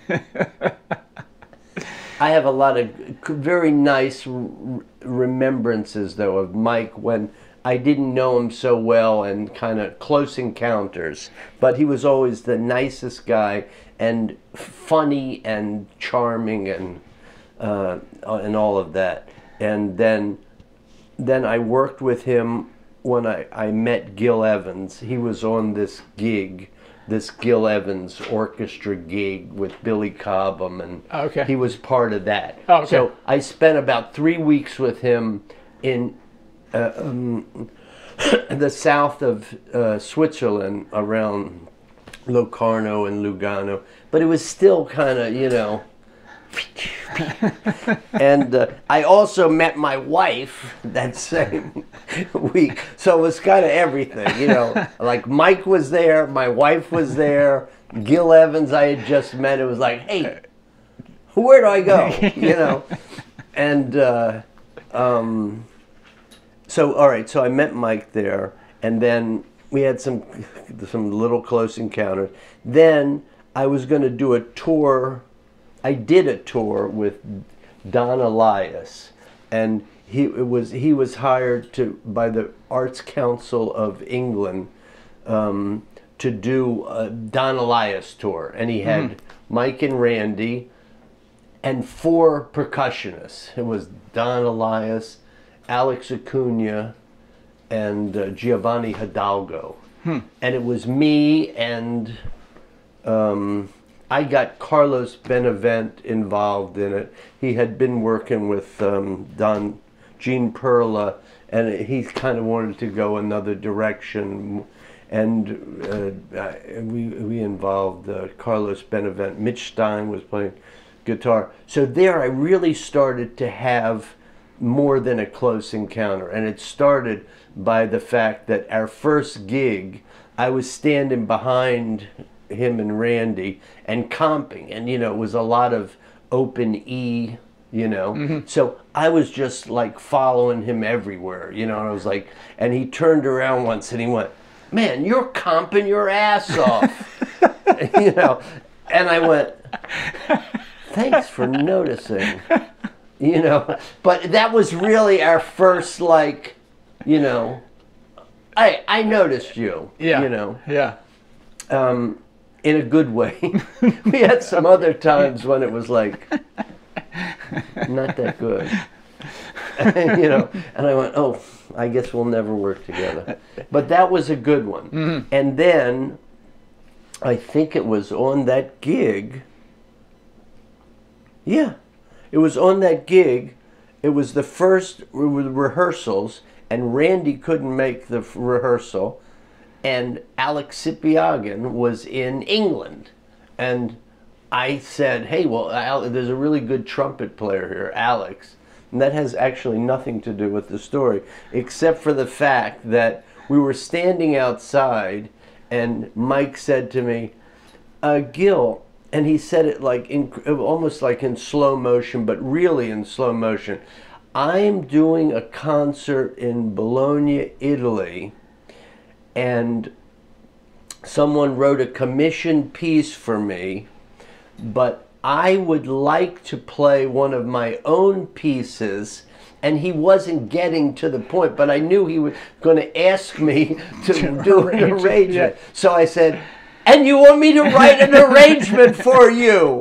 I have a lot of very nice remembrances, though, of Mike when I didn't know him so well, and kind of close encounters. But he was always the nicest guy, and funny and charming, and uh, and all of that. And then then I worked with him when I, I met Gil Evans. He was on this gig, this Gil Evans orchestra gig with Billy Cobham, and
okay.
he was part of that.
Oh, okay.
So I spent about three weeks with him in uh, um, the south of uh, Switzerland, around Locarno and Lugano. But it was still kind of, you know, and uh, I also met my wife that same week, so it was kind of everything, you know. Like Mike was there, my wife was there, Gil Evans I had just met. It was like, hey, where do I go, you know? And uh, um, so all right, so I met Mike there, and then we had some some little close encounters. Then I was going to do a tour. I did a tour with Don Alias, and he it was he was hired to by the Arts Council of England um, to do a Don Alias tour, and he had mm. Mike and Randy and four percussionists. It was Don Alias, Alex Acuna, and uh, Giovanni Hidalgo, hmm. and it was me and. Um, I got Carlos Benavent involved in it. He had been working with um, Don Gene Perla, and he kind of wanted to go another direction. And uh, we we involved uh, Carlos Benavent. Mitch Stein was playing guitar. So there, I really started to have more than a close encounter, and it started by the fact that our first gig, I was standing behind him and Randy and comping, and you know, it was a lot of open E, you know, mm-hmm. So I was just like following him everywhere, you know, and I was like, and he turned around once and he went, man, you're comping your ass off. You know, and I went, thanks for noticing, you know. But that was really our first, like, you know, I I noticed you,
yeah,
you know,
yeah,
um, in a good way. We had some other times when it was like not that good, you know. And I went, oh, I guess we'll never work together. But that was a good one. Mm-hmm. And then I think it was on that gig. Yeah, it was on that gig. It was the first re- rehearsals, and Randy couldn't make the f- rehearsal, and Alex Sipiagin was in England. And I said, hey, well, Al- there's a really good trumpet player here, Alex. And that has actually nothing to do with the story, except for the fact that we were standing outside, and Mike said to me, uh, Gil, and he said it like in almost like in slow motion, but really in slow motion. I'm doing a concert in Bologna, Italy, and someone wrote a commission piece for me, but I would like to play one of my own pieces. And he wasn't getting to the point, but I knew he was going to ask me to, to do an arrangement. Yeah. So I said, and you want me to write an arrangement for you?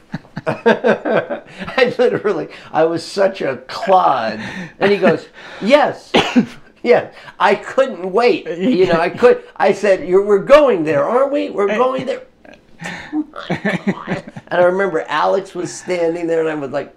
I literally, I was such a clod. And he goes, yes, yeah, I couldn't wait. You know, I could, I said, You're, we're going there, aren't we? We're going there. Oh my God. And I remember Alex was standing there and I was like,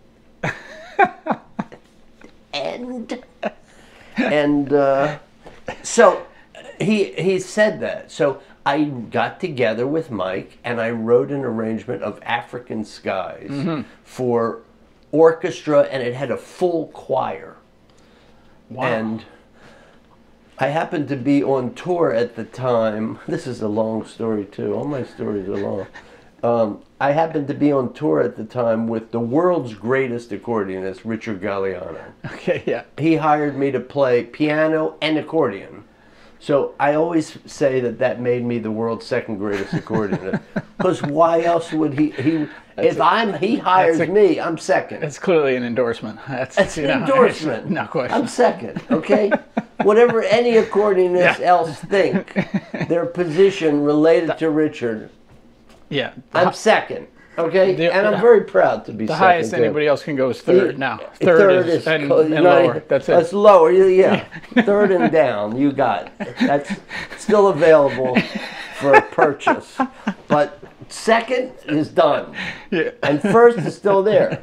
and, and uh, so he, he said that. So I got together with Mike and I wrote an arrangement of African Skies mm-hmm. for orchestra, and it had a full choir. Wow. And I happened to be on tour at the time. This is a long story too. All my stories are long. Um, I happened to be on tour at the time with the world's greatest accordionist, Richard Galliano.
Okay, yeah.
He hired me to play piano and accordion. So I always say that that made me the world's second greatest accordionist. Because why else would he? he if a, I'm, he hires a, me, I'm second.
It's clearly an endorsement. That's
it's an know, endorsement.
No question.
I'm second. Okay. Whatever any accordionist yeah. else think, their position related to Richard.
Yeah.
I'm second. Okay, the, and I'm very proud to be
the
second.
The highest
too.
anybody else can go is third
the,
now. Third,
third
is,
is
and,
co-
and lower. That's it.
That's lower, yeah. Third and down, you got it. That's still available for purchase. But second is done.
Yeah.
And first is still there.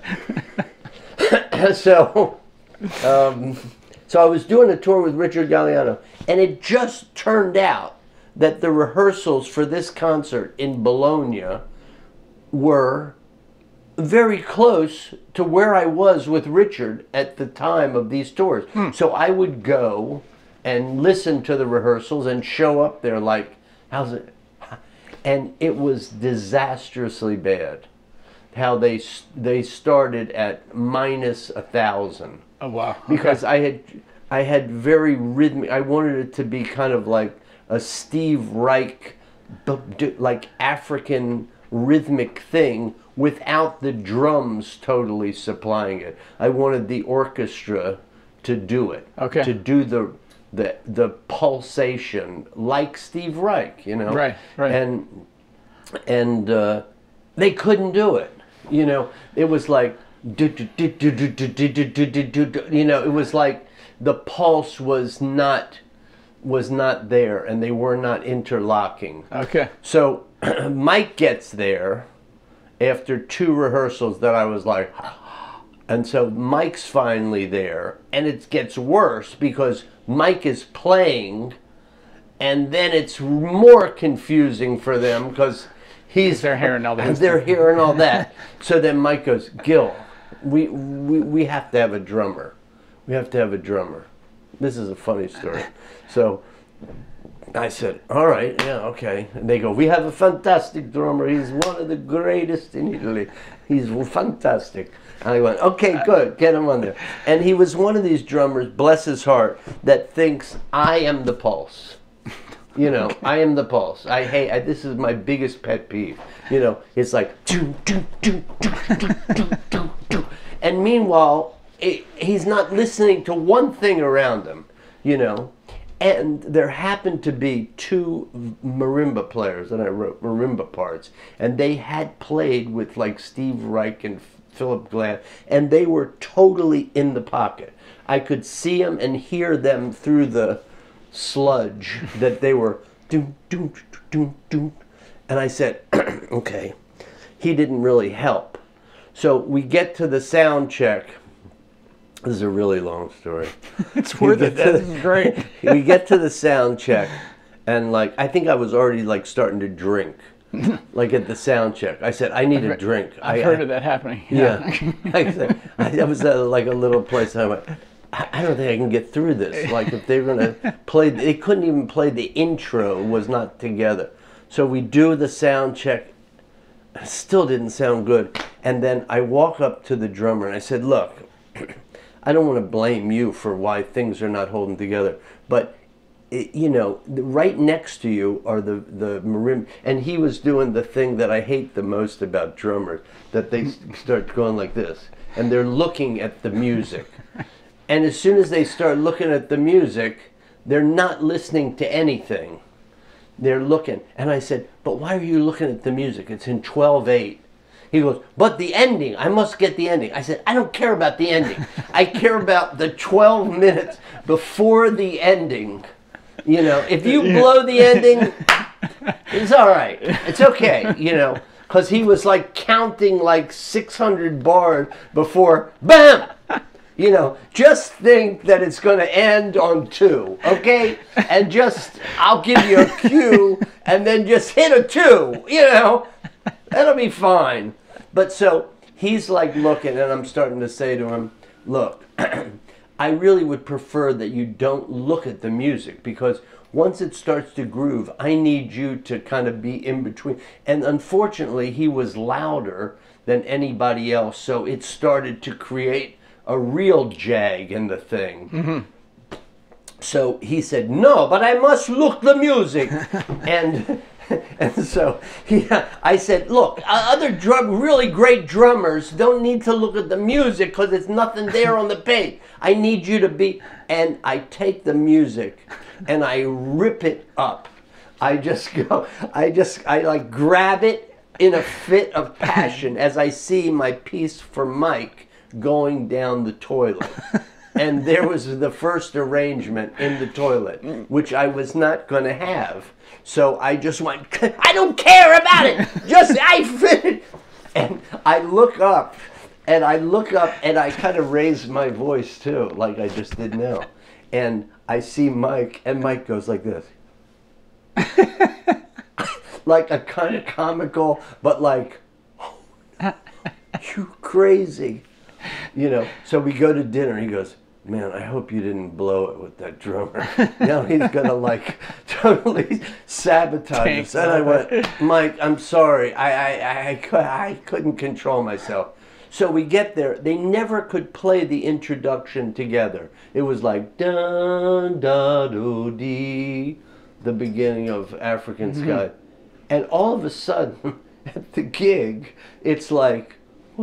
so, um, so I was doing a tour with Richard Galliano, and it just turned out that the rehearsals for this concert in Bologna were very close to where I was with Richard at the time of these tours. Hmm. So I would go and listen to the rehearsals and show up there like, how's it? And it was disastrously bad. How they they started at minus a thousand.
Oh wow! Okay.
Because I had I had very rhythmic. I wanted it to be kind of like a Steve Reich, like African rhythmic thing without the drums totally supplying it. I wanted the orchestra to do it.
Okay.
To do the the the pulsation like Steve Reich, you know.
Right, right.
And and uh, they couldn't do it. You know, it was like you know, it was like the pulse was not was not there and they were not interlocking.
Okay.
So Mike gets there after two rehearsals that I was like, and so Mike's finally there, and it gets worse because Mike is playing, and then it's more confusing for them because he's
they're hearing all that.
They're hearing all that. So then Mike goes, Gil, we, we we have to have a drummer. We have to have a drummer. This is a funny story. So I said, all right, yeah, okay. And they go, we have a fantastic drummer. He's one of the greatest in Italy. He's fantastic. And I went, okay, good, get him on there. And he was one of these drummers, bless his heart, that thinks I am the pulse. You know, okay. I am the pulse. I hate, I, this is my biggest pet peeve. You know, it's like, do, do, do, do, do, do, do, do. And meanwhile, it, he's not listening to one thing around him, you know. And there happened to be two marimba players that I wrote marimba parts, and they had played with like Steve Reich and Philip Glass, and they were totally in the pocket. I could see them and hear them through the sludge that they were doom, doom, doom, doom. And I said, okay, he didn't really help. So we get to the sound check. This is a really long story.
It's worth it. This is great.
We get to the sound check, and like I think I was already like starting to drink, like at the sound check. I said, I need
I've
a drink.
I've
I,
heard
I,
of that happening.
Yeah. yeah. I, said, I, I was at like a little place, and I went, I, I don't think I can get through this. Like if they're gonna play, they couldn't even play the intro. Was not together. So we do the sound check, It still didn't sound good. And then I walk up to the drummer and I said, look, I don't want to blame you for why things are not holding together, but it, you know, right next to you are the the marimba, and he was doing the thing that I hate the most about drummers, that they start going like this, and they're looking at the music, and as soon as they start looking at the music, they're not listening to anything. They're looking, and I said, but why are you looking at the music? It's in twelve eight. He goes, but the ending, I must get the ending. I said, I don't care about the ending. I care about the twelve minutes before the ending. You know, if you blow the ending, it's all right. It's okay, you know, because he was like counting like six hundred bars before, bam! You know, just think that it's going to end on two, okay? And just, I'll give you a cue, and then just hit a two, you know? That'll be fine. But so he's like looking, and I'm starting to say to him, look, I really would prefer that you don't look at the music, because once it starts to groove, I need you to kind of be in between. And unfortunately, he was louder than anybody else, so it started to create a real jag in the thing. Mm-hmm. So he said, no, but I must look the music. and and so he, I said, look, other drum, really great drummers don't need to look at the music because there's nothing there on the page. I need you to be, and I take the music and I rip it up. I just go, I just, I like grab it in a fit of passion as I see my piece for Mike going down the toilet. And there was the first arrangement in the toilet, which I was not going to have. So I just went, I don't care about it. Just, I finished. And I look up, and I look up, and I kind of raise my voice too, like I just did now. And I see Mike, and Mike goes like this. Like a kind of comical, but like, oh, you crazy. You know, so we go to dinner, he goes, man, I hope you didn't blow it with that drummer. Now he's going to like totally sabotage us. And I went, Mike, I'm sorry. I, I, I, I couldn't control myself. So we get there. They never could play the introduction together. It was like, dun, da, do, dee, the beginning of African mm-hmm. Sky. And all of a sudden, at the gig, it's like,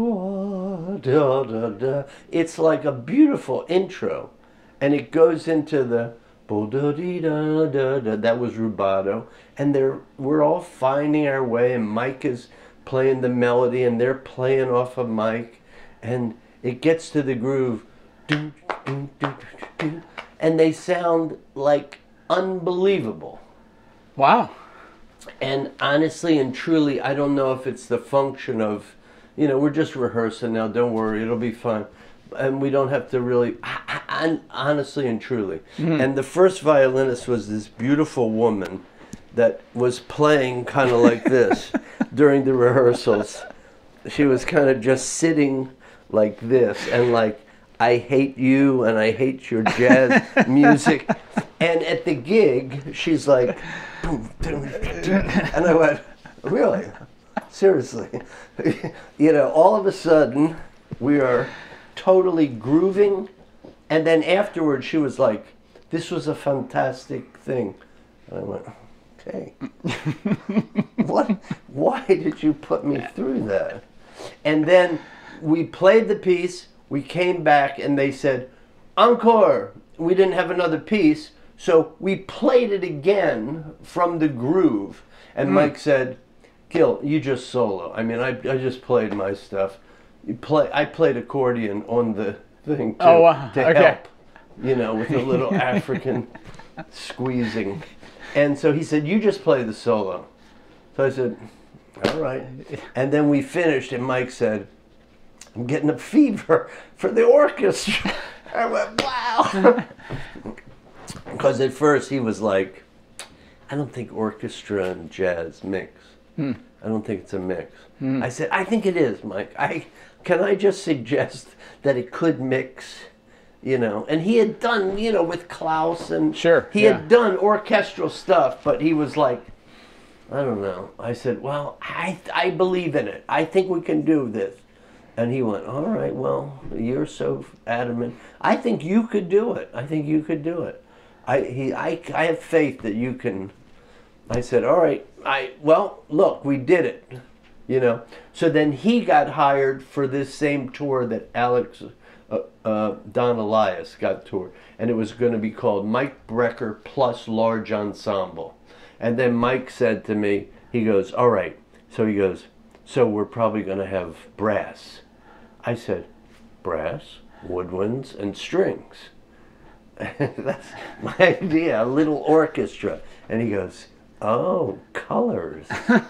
da, da, da. It's like a beautiful intro, and it goes into the da, da, da, da. That was rubato, and they're we're all finding our way, and Mike is playing the melody, and they're playing off of Mike, and it gets to the groove, do, do, do, do, do, and they sound like unbelievable.
Wow.
And honestly and truly, I don't know if it's the function of, you know, we're just rehearsing now, don't worry, it'll be fun. And we don't have to really, honestly and truly. Mm-hmm. And the first violinist was this beautiful woman that was playing kind of like this during the rehearsals. She was kind of just sitting like this and like, I hate you and I hate your jazz music. And at the gig, she's like, boom, boom, boom. And I went, really? Seriously. You know, all of a sudden, we are totally grooving. And then afterwards, she was like, this was a fantastic thing. And I went, okay. What? Why did you put me through that? And then we played the piece. We came back, and they said, encore. We didn't have another piece. So we played it again from the groove. And mm. Mike said, Gil, you just solo. I mean, I, I just played my stuff. You play. I played accordion on the thing too,
oh, wow.
to
okay.
help, you know, with a little African squeezing. And so he said, you just play the solo. So I said, all right. And then we finished, and Mike said, I'm getting a fever for the orchestra. I went, wow. Because at first he was like, I don't think orchestra and jazz mix. Hmm. I don't think it's a mix. Hmm. I said, I think it is, Mike. I can I just suggest that it could mix, you know? And he had done, you know, with Klaus, and
sure,
he
yeah.
had done orchestral stuff, but he was like, I don't know. I said, well, I, I believe in it. I think we can do this. And he went, all right, well, you're so adamant. I think you could do it. I think you could do it. I, he, I, I have faith that you can. I said, all right, I, well, look, we did it, you know. So then he got hired for this same tour that Alex, uh, uh, Don Elias got toured. And it was going to be called Mike Brecker plus Large Ensemble. And then Mike said to me, he goes, all right. So he goes, so we're probably going to have brass. I said, brass, woodwinds, and strings. That's my idea, a little orchestra. And he goes, oh, colors.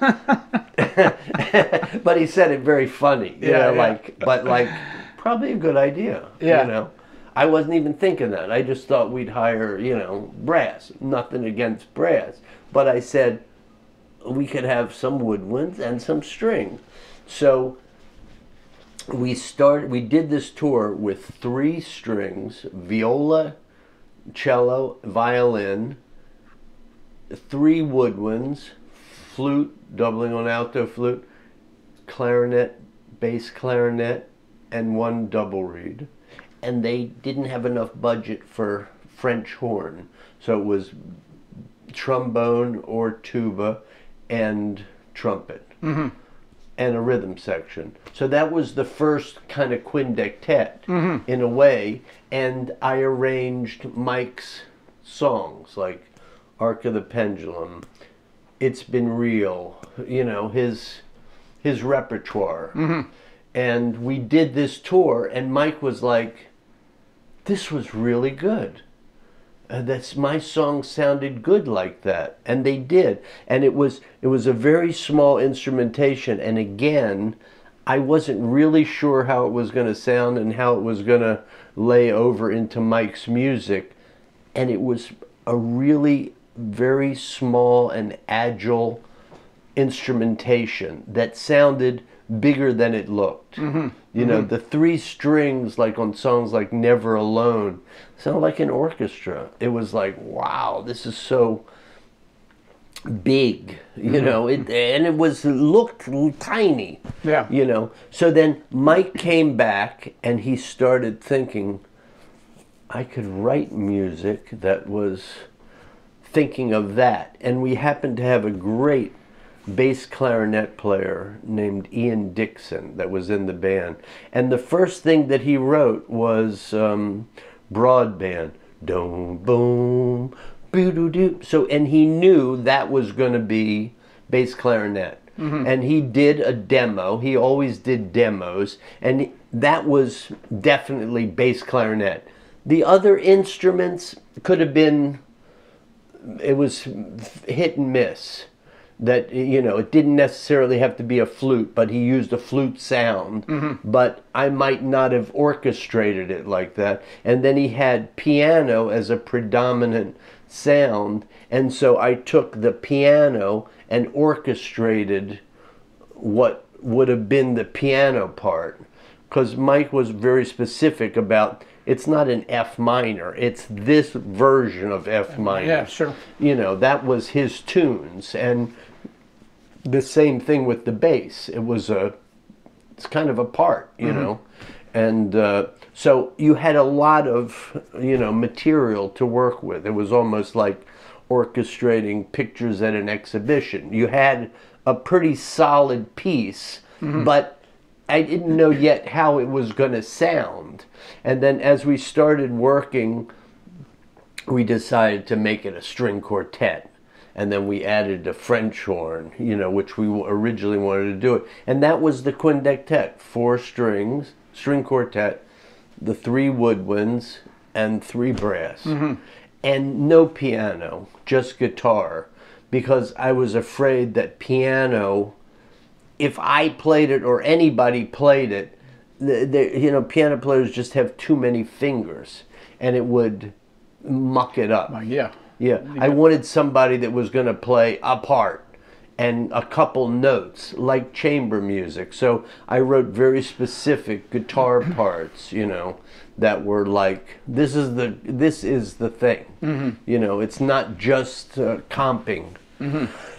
But he said it very funny, you
yeah,
know,
yeah.
like, but like, probably a good idea,
yeah.
you know. I wasn't even thinking that. I just thought we'd hire, you know, brass. Nothing against brass. But I said, we could have some woodwinds and some string. So we started, we did this tour with three strings, viola, cello, violin, three woodwinds, flute, doubling on alto flute, clarinet, bass clarinet, and one double reed. And they didn't have enough budget for French horn. So it was trombone or tuba and trumpet. Mm-hmm. And a rhythm section. So that was the first kind of quindectet, mm-hmm. in a way. And I arranged Mike's songs, like Arc of the Pendulum, It's Been Real, you know, his his repertoire. Mm-hmm. And we did this tour, and Mike was like, this was really good. Uh, that's my song sounded good like that, and they did. And it was it was a very small instrumentation, and again, I wasn't really sure how it was going to sound and how it was going to lay over into Mike's music, and it was a really very small and agile instrumentation that sounded bigger than it looked. Mm-hmm. You know, mm-hmm. the three strings, like on songs like Never Alone, sound like an orchestra. It was like, wow, this is so big, you mm-hmm. know, it, and it was looked tiny,
yeah.
you know. So then Mike came back and he started thinking, I could write music that was thinking of that. And we happened to have a great bass clarinet player named Ian Dixon that was in the band. And the first thing that he wrote was um, Broadband. Boom, boom, boo-doo-doo. So, and he knew that was going to be bass clarinet. Mm-hmm. And he did a demo. He always did demos. And that was definitely bass clarinet. The other instruments could have been, it was hit and miss. That, you know, it didn't necessarily have to be a flute, but he used a flute sound. Mm-hmm. But I might not have orchestrated it like that. And then he had piano as a predominant sound. And so I took the piano and orchestrated what would have been the piano part. Because Mike was very specific about, it's not an F minor, it's this version of F minor.
Yeah, sure.
You know, that was his tunes. And the same thing with the bass. It was a, it's kind of a part, you mm-hmm. know. And uh, so you had a lot of, you know, material to work with. It was almost like orchestrating pictures at an exhibition. You had a pretty solid piece, mm-hmm. but I didn't know yet how it was going to sound. And then as we started working, we decided to make it a string quartet. And then we added a French horn, you know, which we originally wanted to do it. And that was the quindectet, four strings, string quartet, the three woodwinds, and three brass. Mm-hmm. And no piano, just guitar, because I was afraid that piano, if I played it or anybody played it, the, the, you know, piano players just have too many fingers, and it would muck it up.
Uh, yeah.
Yeah, I wanted somebody that was going to play a part and a couple notes, like chamber music. So I wrote very specific guitar parts, you know, that were like, this is the this is the thing. Mm-hmm. You know, it's not just uh, comping. Mm-hmm.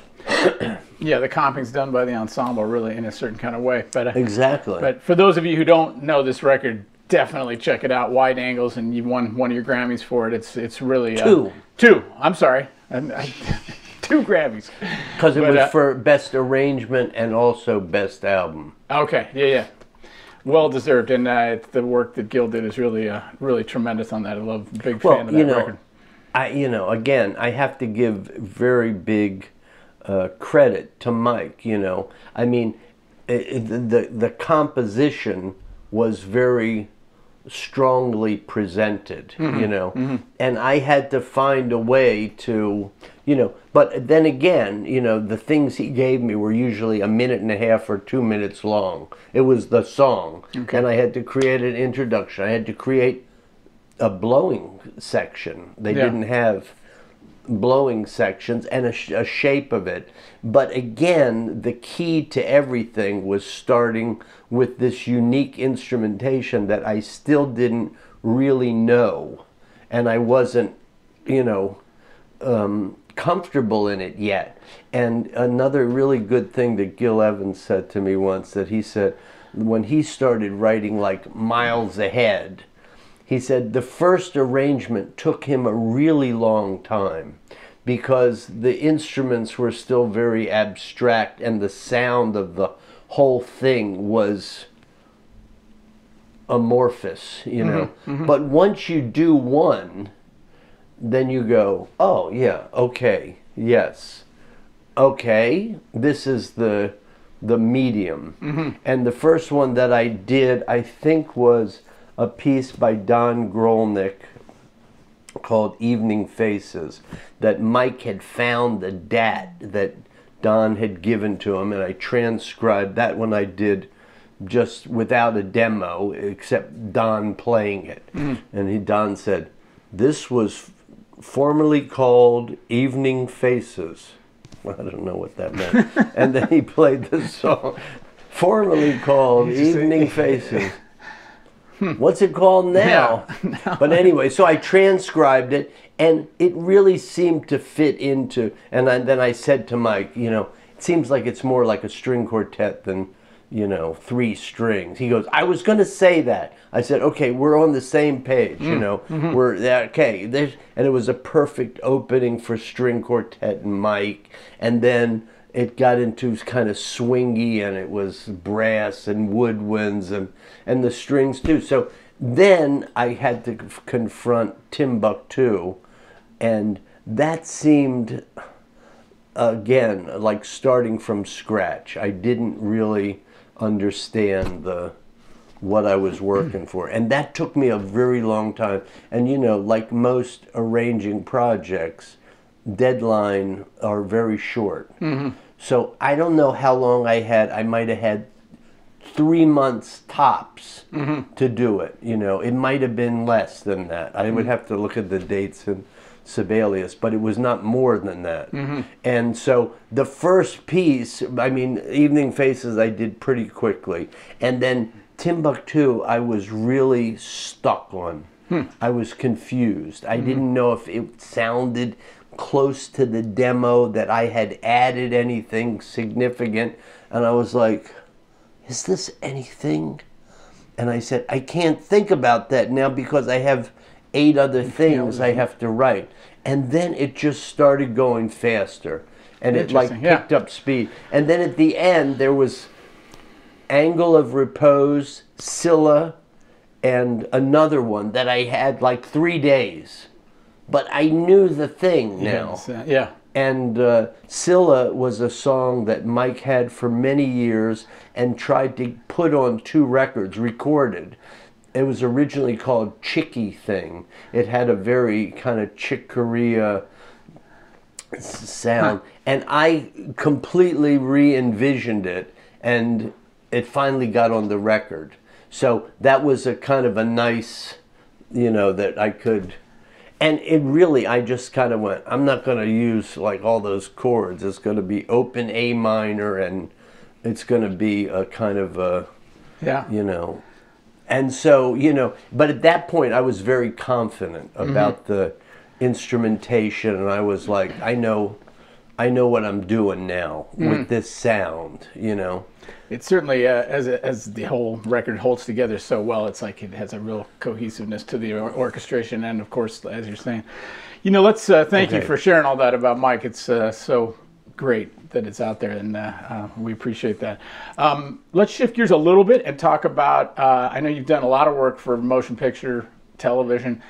Yeah, the comping's done by the ensemble really in a certain kind of way. But uh,
Exactly.
But for those of you who don't know this record, definitely check it out. Wide Angles, and you won one of your Grammys for it. It's it's really uh,
Two.
Two. I'm sorry, I, I, two Grammys.
Because it
But,
was
uh,
for best arrangement and also best album.
Okay, yeah, yeah, well deserved. And uh, the work that Gil did is really uh, really tremendous on that. I love, big
Well,
fan of that
you know,
record.
I you know again I have to give very big uh, credit to Mike. You know, I mean, it, the the composition was very strongly presented, mm-hmm. you know, mm-hmm. and I had to find a way to, you know, but then again, you know, the things he gave me were usually a minute and a half or two minutes long. It was the song, okay. And I had to create an introduction. I had to create a blowing section. They yeah. didn't have blowing sections and a, sh a shape of it. But again, the key to everything was starting with this unique instrumentation that I still didn't really know, and I wasn't, you know, um, comfortable in it yet. And another really good thing that Gil Evans said to me once, that he said when he started writing like Miles Ahead, he said the first arrangement took him a really long time because the instruments were still very abstract and the sound of the whole thing was amorphous, you know. Mm-hmm, mm-hmm. But once you do one, then you go, oh yeah, okay, yes, okay, this is the the medium. Mm-hmm. And the first one that I did, I think, was a piece by Don Grolnick called Evening Faces, that Mike had found the D A T that Don had given to him, and I transcribed that one. I did just without a demo, except Don playing it. Mm. And he, Don said, this was formerly called Evening Faces. I don't know what that meant. And then he played the song, formerly called Evening Faces. What's it called now? Yeah, no. But anyway, so I transcribed it, and it really seemed to fit into, and I, then I said to Mike, you know, it seems like it's more like a string quartet than, you know, three strings. He goes, I was going to say that. I said, okay, we're on the same page, mm. you know, mm-hmm. we're, okay. There's, and it was a perfect opening for string quartet and Mike, and then it got into kind of swingy, and it was brass and woodwinds and, and the strings too. So then I had to confront Timbuktu, and that seemed, again, like starting from scratch. I didn't really understand the what I was working for, and that took me a very long time. And you know, like most arranging projects, deadline are very short. Mm-hmm. So I don't know how long I had. I might have had three months tops mm-hmm. to do it. You know, it might have been less than that. I mm-hmm. would have to look at the dates in Sibelius, but it was not more than that. Mm-hmm. And so the first piece, I mean, Evening Faces, I did pretty quickly. And then Timbuktu, I was really stuck on. Hmm. I was confused. I mm-hmm. didn't know if it sounded close to the demo, that I had added anything significant. And I was like, is this anything? And I said, I can't think about that now because I have eight other things I have to write. And then it just started going faster. And it like picked yeah. up speed. And then at the end, there was Angle of Repose, Scylla, and another one that I had like three days. But I knew the thing now. Yes, uh, yeah. And uh, Scylla was a song that Mike had for many years and tried to put on two records, recorded. It was originally called Chicky Thing. It had a very kind of Chick Corea sound. Huh. And I completely re-envisioned it, and it finally got on the record. So that was a kind of a nice, you know, that I could... And it really, I just kind of went, I'm not going to use like all those chords. It's going to be open A minor, and it's going to be a kind of a, yeah. you know. And so, you know, but at that point I was very confident about mm-hmm. the instrumentation, and I was like, I know, I know what I'm doing now mm. with this sound, you know.
It certainly, uh, as as the whole record holds together so well, it's like it has a real cohesiveness to the or orchestration, and of course, as you're saying, you know, let's uh, thank okay. you for sharing all that about Mike. It's uh, so great that it's out there, and uh, uh, we appreciate that. Um, let's shift gears a little bit and talk about. Uh, I know you've done a lot of work for motion picture, television.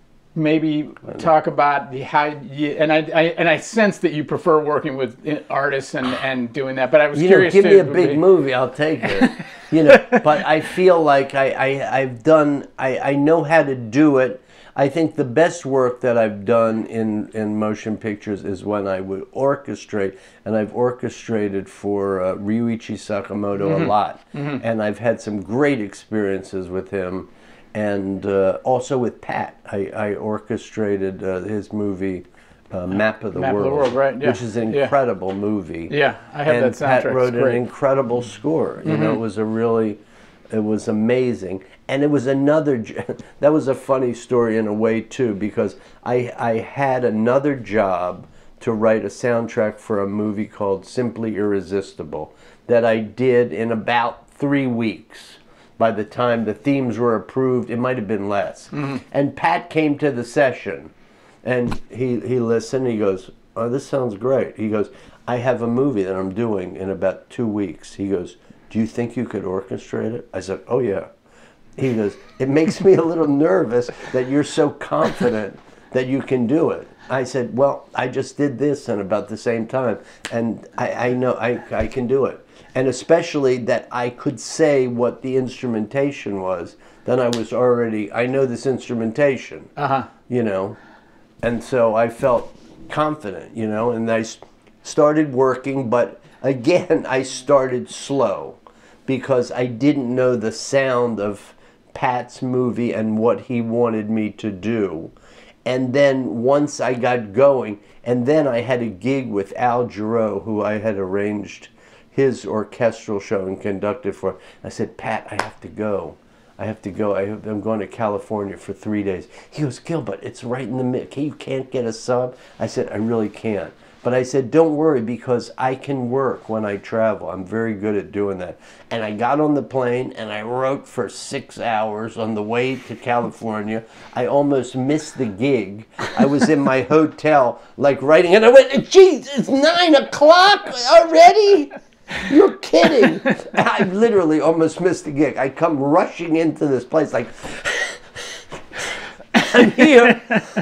Maybe talk about the how you, and I, I and I sense that you prefer working with artists and, and doing that. But I was
you
curious.
know, give
to,
me a big movie, I'll take it. You know, but I feel like I, I I've done. I, I know how to do it. I think the best work that I've done in in motion pictures is when I would orchestrate, and I've orchestrated for uh, Ryuichi Sakamoto mm-hmm. a lot, mm-hmm. and I've had some great experiences with him. And uh, also with Pat, I, I orchestrated uh, his movie uh, Map of the
Map
World,
of the World, right? Yeah.
Which is an incredible
yeah.
movie.
Yeah, I have
and
that soundtrack.
Pat wrote
it's
an incredible score. You mm-hmm. know, it was a really, it was amazing, and it was another. That was a funny story in a way too, because I I had another job to write a soundtrack for a movie called Simply Irresistible that I did in about three weeks. By the time the themes were approved, it might have been less. Mm-hmm. And Pat came to the session, and he, he listened. He goes, oh, this sounds great. He goes, I have a movie that I'm doing in about two weeks. He goes, do you think you could orchestrate it? I said, oh, yeah. He goes, it makes me a little nervous that you're so confident that you can do it. I said, well, I just did this in about the same time, and I, I know I, I can do it. And especially that I could say what the instrumentation was, then I was already, I know this instrumentation, uh-huh. you know, and so I felt confident, you know, and I started working, but again, I started slow because I didn't know the sound of Pat's movie and what he wanted me to do. And then once I got going, and then I had a gig with Al Jarreau, who I had arranged his orchestral show and conducted for. I said, Pat, I have to go. I have to go. I have, I'm going to California for three days. He goes, Gilbert, it's right in the middle. You can't get a sub? I said, I really can't. But I said, don't worry, because I can work when I travel. I'm very good at doing that. And I got on the plane, and I wrote for six hours on the way to California. I almost missed the gig. I was in my hotel, like, writing, and I went, geez, it's nine o'clock already? You're kidding. I literally almost missed the gig. I come rushing into this place, like, I'm here.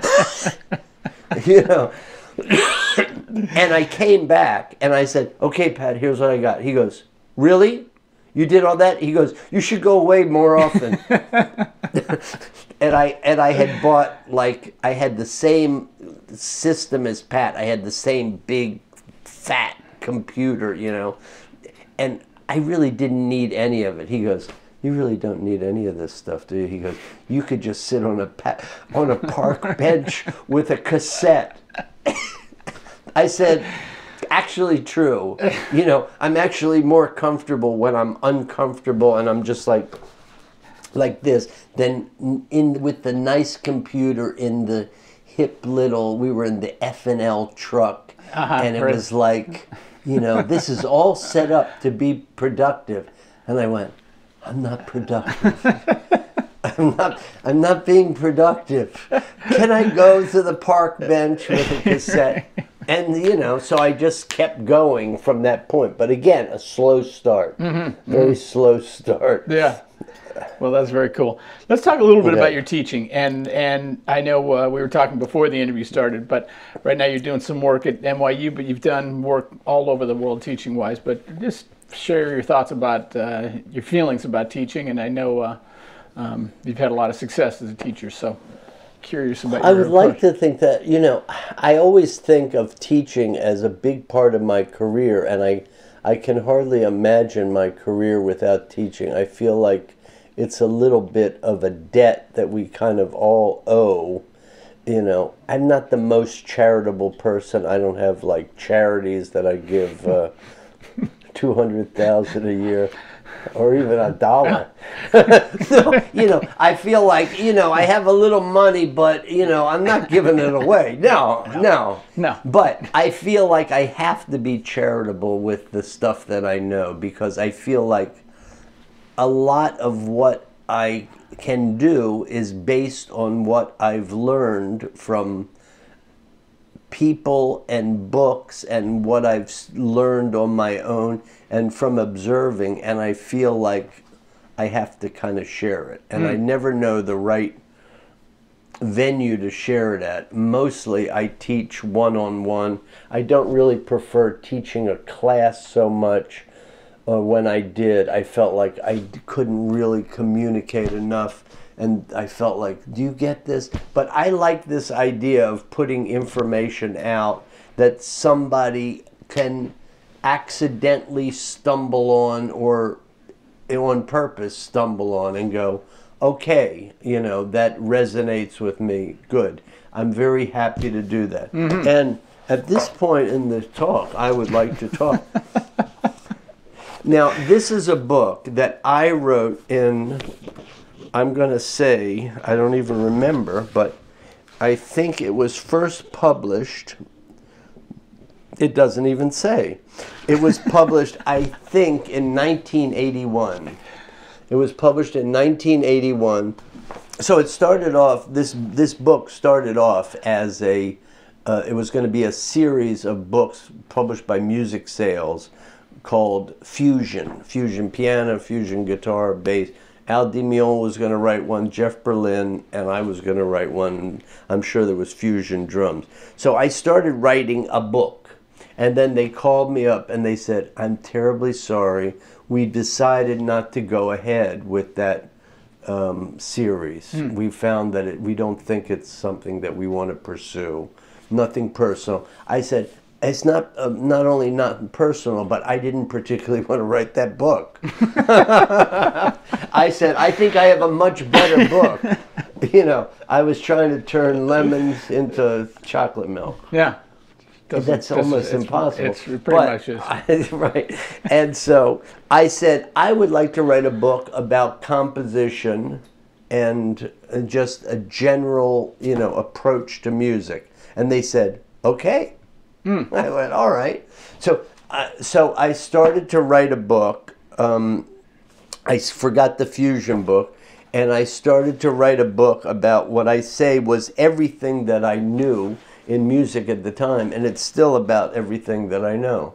You know. And I came back and I said, okay, Pat, here's what I got. He goes, really? You did all that? He goes, you should go away more often. and I and I had bought, like, I had the same system as Pat. I had the same big, fat computer, you know. And I really didn't need any of it. He goes, you really don't need any of this stuff, do you? He goes, you could just sit on a pa on a park bench with a cassette. I said, actually true. You know, I'm actually more comfortable when I'm uncomfortable and I'm just like, like this, than in with the nice computer in the hip little, we were in the F and L truck, uh-huh, and it right. was like, you know, this is all set up to be productive. And I went, I'm not productive. I'm not, I'm not being productive. Can I go to the park bench with a cassette? And, you know, so I just kept going from that point. But again, a slow start. Mm-hmm. Very mm-hmm. slow start.
Yeah. Well, that's very cool. Let's talk a little bit okay. about your teaching. And and I know uh, we were talking before the interview started, but right now you're doing some work at N Y U, but you've done work all over the world teaching-wise. But just share your thoughts about uh, your feelings about teaching. And I know uh, um, you've had a lot of success as a teacher, so curious about your
I would
approach.
like to think that, you know, I always think of teaching as a big part of my career, and I, I can hardly imagine my career without teaching. I feel like it's a little bit of a debt that we kind of all owe. You know, I'm not the most charitable person. I don't have like charities that I give uh, two hundred thousand dollars a year. or even a dollar. So, you know, I feel like, you know, I have a little money, but, you know, I'm not giving it away. No, no, no.
No.
But I feel like I have to be charitable with the stuff that I know, because I feel like a lot of what I can do is based on what I've learned from people and books and what I've learned on my own and from observing, and I feel like I have to kind of share it. And mm. I never know the right venue to share it at. Mostly I teach one-on-one. I don't really prefer teaching a class so much. Uh, when I did, I felt like I couldn't really communicate enough, and I felt like, do you get this? But I like this idea of putting information out that somebody can accidentally stumble on, or on purpose stumble on, and go, okay, you know, that resonates with me. Good. I'm very happy to do that. Mm-hmm. And at this point in the talk, I would like to talk. Now, this is a book that I wrote in, I'm going to say, I don't even remember, but I think it was first published, it doesn't even say. It was published, I think, in nineteen eighty-one. It was published in nineteen eighty-one. So it started off, this, this book started off as a, uh, it was going to be a series of books published by Music Sales, called Fusion, Fusion piano, Fusion guitar, bass. Al Di Meola was going to write one, Jeff Berlin, and I was going to write one. I'm sure there was Fusion drums. So I started writing a book, and then they called me up and they said, I'm terribly sorry, we decided not to go ahead with that um, series. Hmm. We found that it, we don't think it's something that we want to pursue. Nothing personal. I said, it's not uh, not only not personal, but I didn't particularly want to write that book. I said, I think I have a much better book. You know, I was trying to turn lemons into chocolate milk.
Yeah.
That's almost
it's,
impossible.
It's pretty
but,
much is.
I, right. And so I said, I would like to write a book about composition and just a general, you know, approach to music. And they said, okay. Mm. I went, all right. So, uh, so I started to write a book. Um, I forgot the Fusion book, and I started to write a book about what I say was everything that I knew in music at the time, and it's still about everything that I know.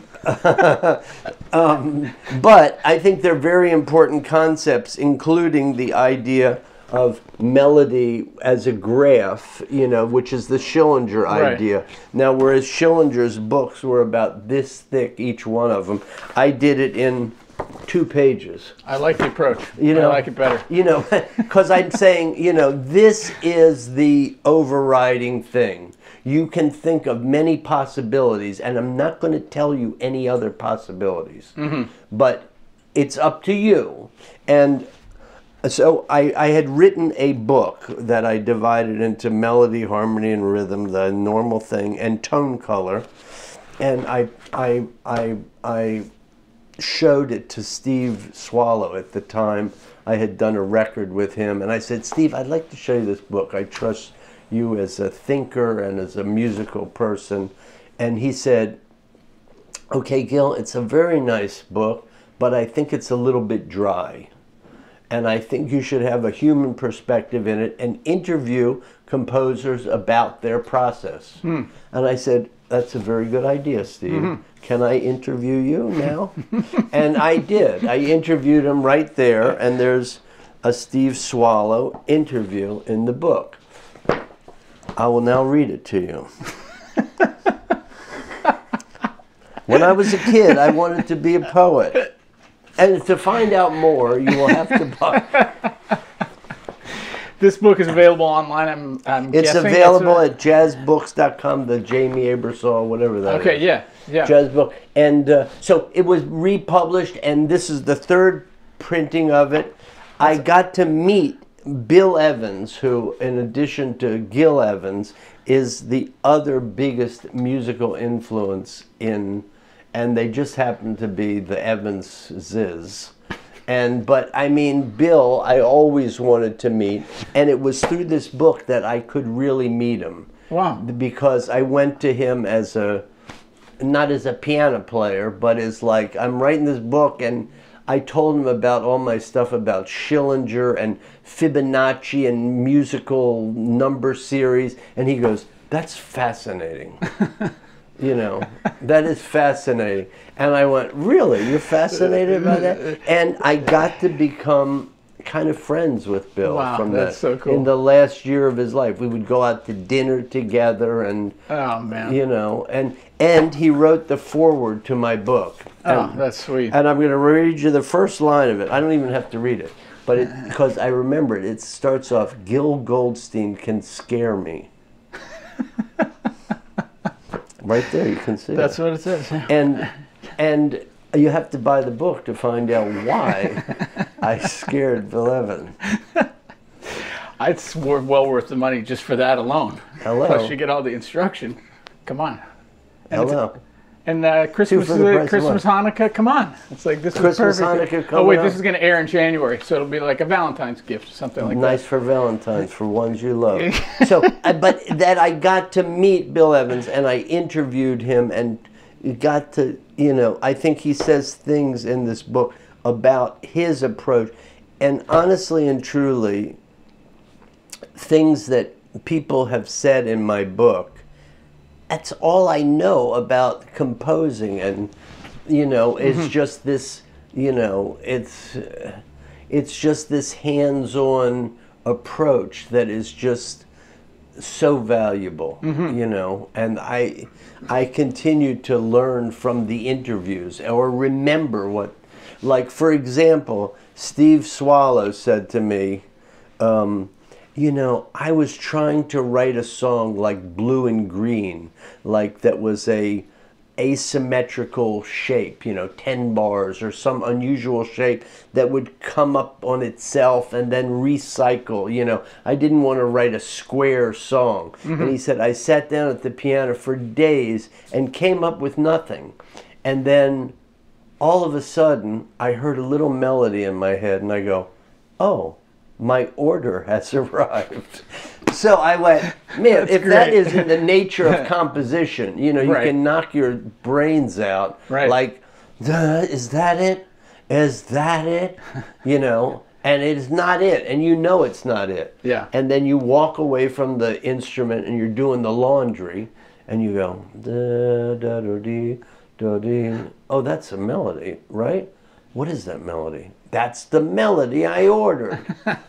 um, but I think they're very important concepts, including the idea of melody as a graph, you know, which is the Schillinger
Right.
idea. Now, whereas Schillinger's books were about this thick, each one of them, I did it in two pages.
I like the approach.
You know,
I like it better.
You know, because I'm saying, you know, this is the overriding thing. You can think of many possibilities, and I'm not going to tell you any other possibilities. Mm-hmm. But it's up to you. And so I, I had written a book that I divided into melody, harmony, and rhythm, the normal thing, and tone color. And I, I, I, I showed it to Steve Swallow at the time. I had done a record with him. And I said, Steve, I'd like to show you this book. I trust you as a thinker and as a musical person. And he said, okay, Gil, it's a very nice book, but I think it's a little bit dry. And I think you should have a human perspective in it and interview composers about their process. Hmm. And I said, that's a very good idea, Steve. Mm-hmm. Can I interview you now? And I did. I interviewed him right there, and there's a Steve Swallow interview in the book. I will now read it to you. When I was a kid, I wanted to be a poet. And to find out more, you will have to buy.
This book is available online. I'm, I'm
It's
guessing.
available at jazz books dot com, the Jamie Aebersold, whatever that
okay,
is.
Okay, yeah, yeah.
Jazz book. And uh, so it was republished, and this is the third printing of it. That's I got to meet Bill Evans, who, in addition to Gil Evans, is the other biggest musical influence in, and they just happen to be the Evanses. And but I mean, Bill, I always wanted to meet, and it was through this book that I could really meet him.
Wow.
Because I went to him as a, not as a piano player, but as like, I'm writing this book, and I told him about all my stuff about Schillinger and Fibonacci and musical number series, and he goes, "That's fascinating." You know, that is fascinating. And I went, "Really? You're fascinated by that?" And I got to become kind of friends with Bill.
Wow,
from
that's
that.
so cool.
In the last year of his life, we would go out to dinner together, and
Oh, man.
you know, and and he wrote the foreword to my book.
Oh,
And-
that's sweet.
And I'm going to read you the first line of it. I don't even have to read it, but it because I remember it. It starts off, "Gil Goldstein can scare me." Right there, you can see
That's
it.
what it says.
And and you have to buy the book to find out why I scared Bill Evans.
It's wor- well worth the money just for that alone.
Hello.
Plus you get all the instruction. Come on. And it's-
Hello.
And uh, Christmas,
for the
uh,
price of
Christmas,
one.
Hanukkah, come on. It's like this
Christmas,
is perfect.
Hanukkah,
oh wait,
coming
this
up.
is going to air in January, so it'll be like a Valentine's gift or something like
Nice for Valentine's, for ones you love. So, uh, but that I got to meet Bill Evans, and I interviewed him, and got to, you know, I think he says things in this book about his approach, and honestly and truly, things that people have said in my book, that's all I know about composing, and you know, it's
Mm-hmm.
just this, you know, it's uh, it's just this hands-on approach that is just so valuable,
Mm-hmm.
you know, and I I continue to learn from the interviews or remember what, like for example, Steve Swallow said to me, um, you know, I was trying to write a song like Blue and Green, like that was a asymmetrical shape, you know, ten bars or some unusual shape that would come up on itself and then recycle, you know. I didn't want to write a square song. Mm-hmm. And he said, I sat down at the piano for days and came up with nothing. And then all of a sudden, I heard a little melody in my head and I go, oh, my order has arrived. So I went, man,
That's
if that
great.
is in the nature of composition, you know, you
Right.
can knock your brains out.
Right.
Like, "Duh, is that it? Is that it? You know, and it's not it. And you know it's not it.
Yeah.
And then you walk away from the instrument and you're doing the laundry and you go, da, da, da, dee, da, dee. Oh, that's a melody, right? What is that melody? That's the melody I ordered.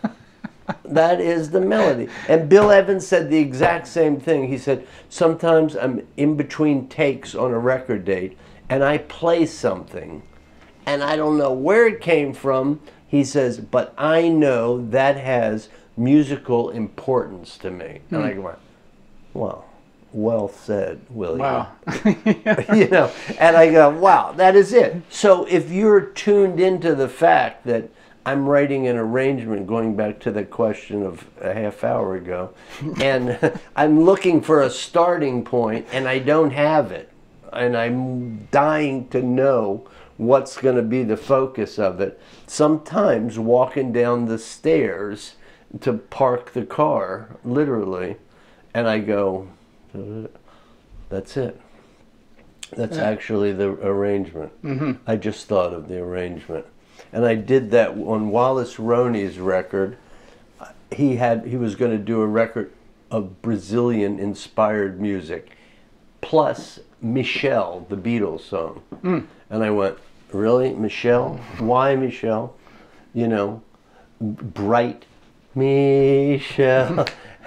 That is the melody. And Bill Evans said the exact same thing. He said, sometimes I'm in between takes on a record date and I play something and I don't know where it came from. He says, but I know that has musical importance to me. And I go, well, well said, William.
Wow.
You know, and I go, wow, that is it. So if you're tuned into the fact that I'm writing an arrangement, going back to the question of a half hour ago, and I'm looking for a starting point and I don't have it, and I'm dying to know what's going to be the focus of it. Sometimes walking down the stairs to park the car, literally, and I go, that's it. That's
Yeah.
actually the arrangement.
Mm-hmm.
I just thought of the arrangement. And I did that on Wallace Roney's record. He had he was going to do a record of Brazilian inspired music plus Michelle, the Beatles song. Mm. And I went, really, Michelle? Why Michelle? You know, bright Michelle,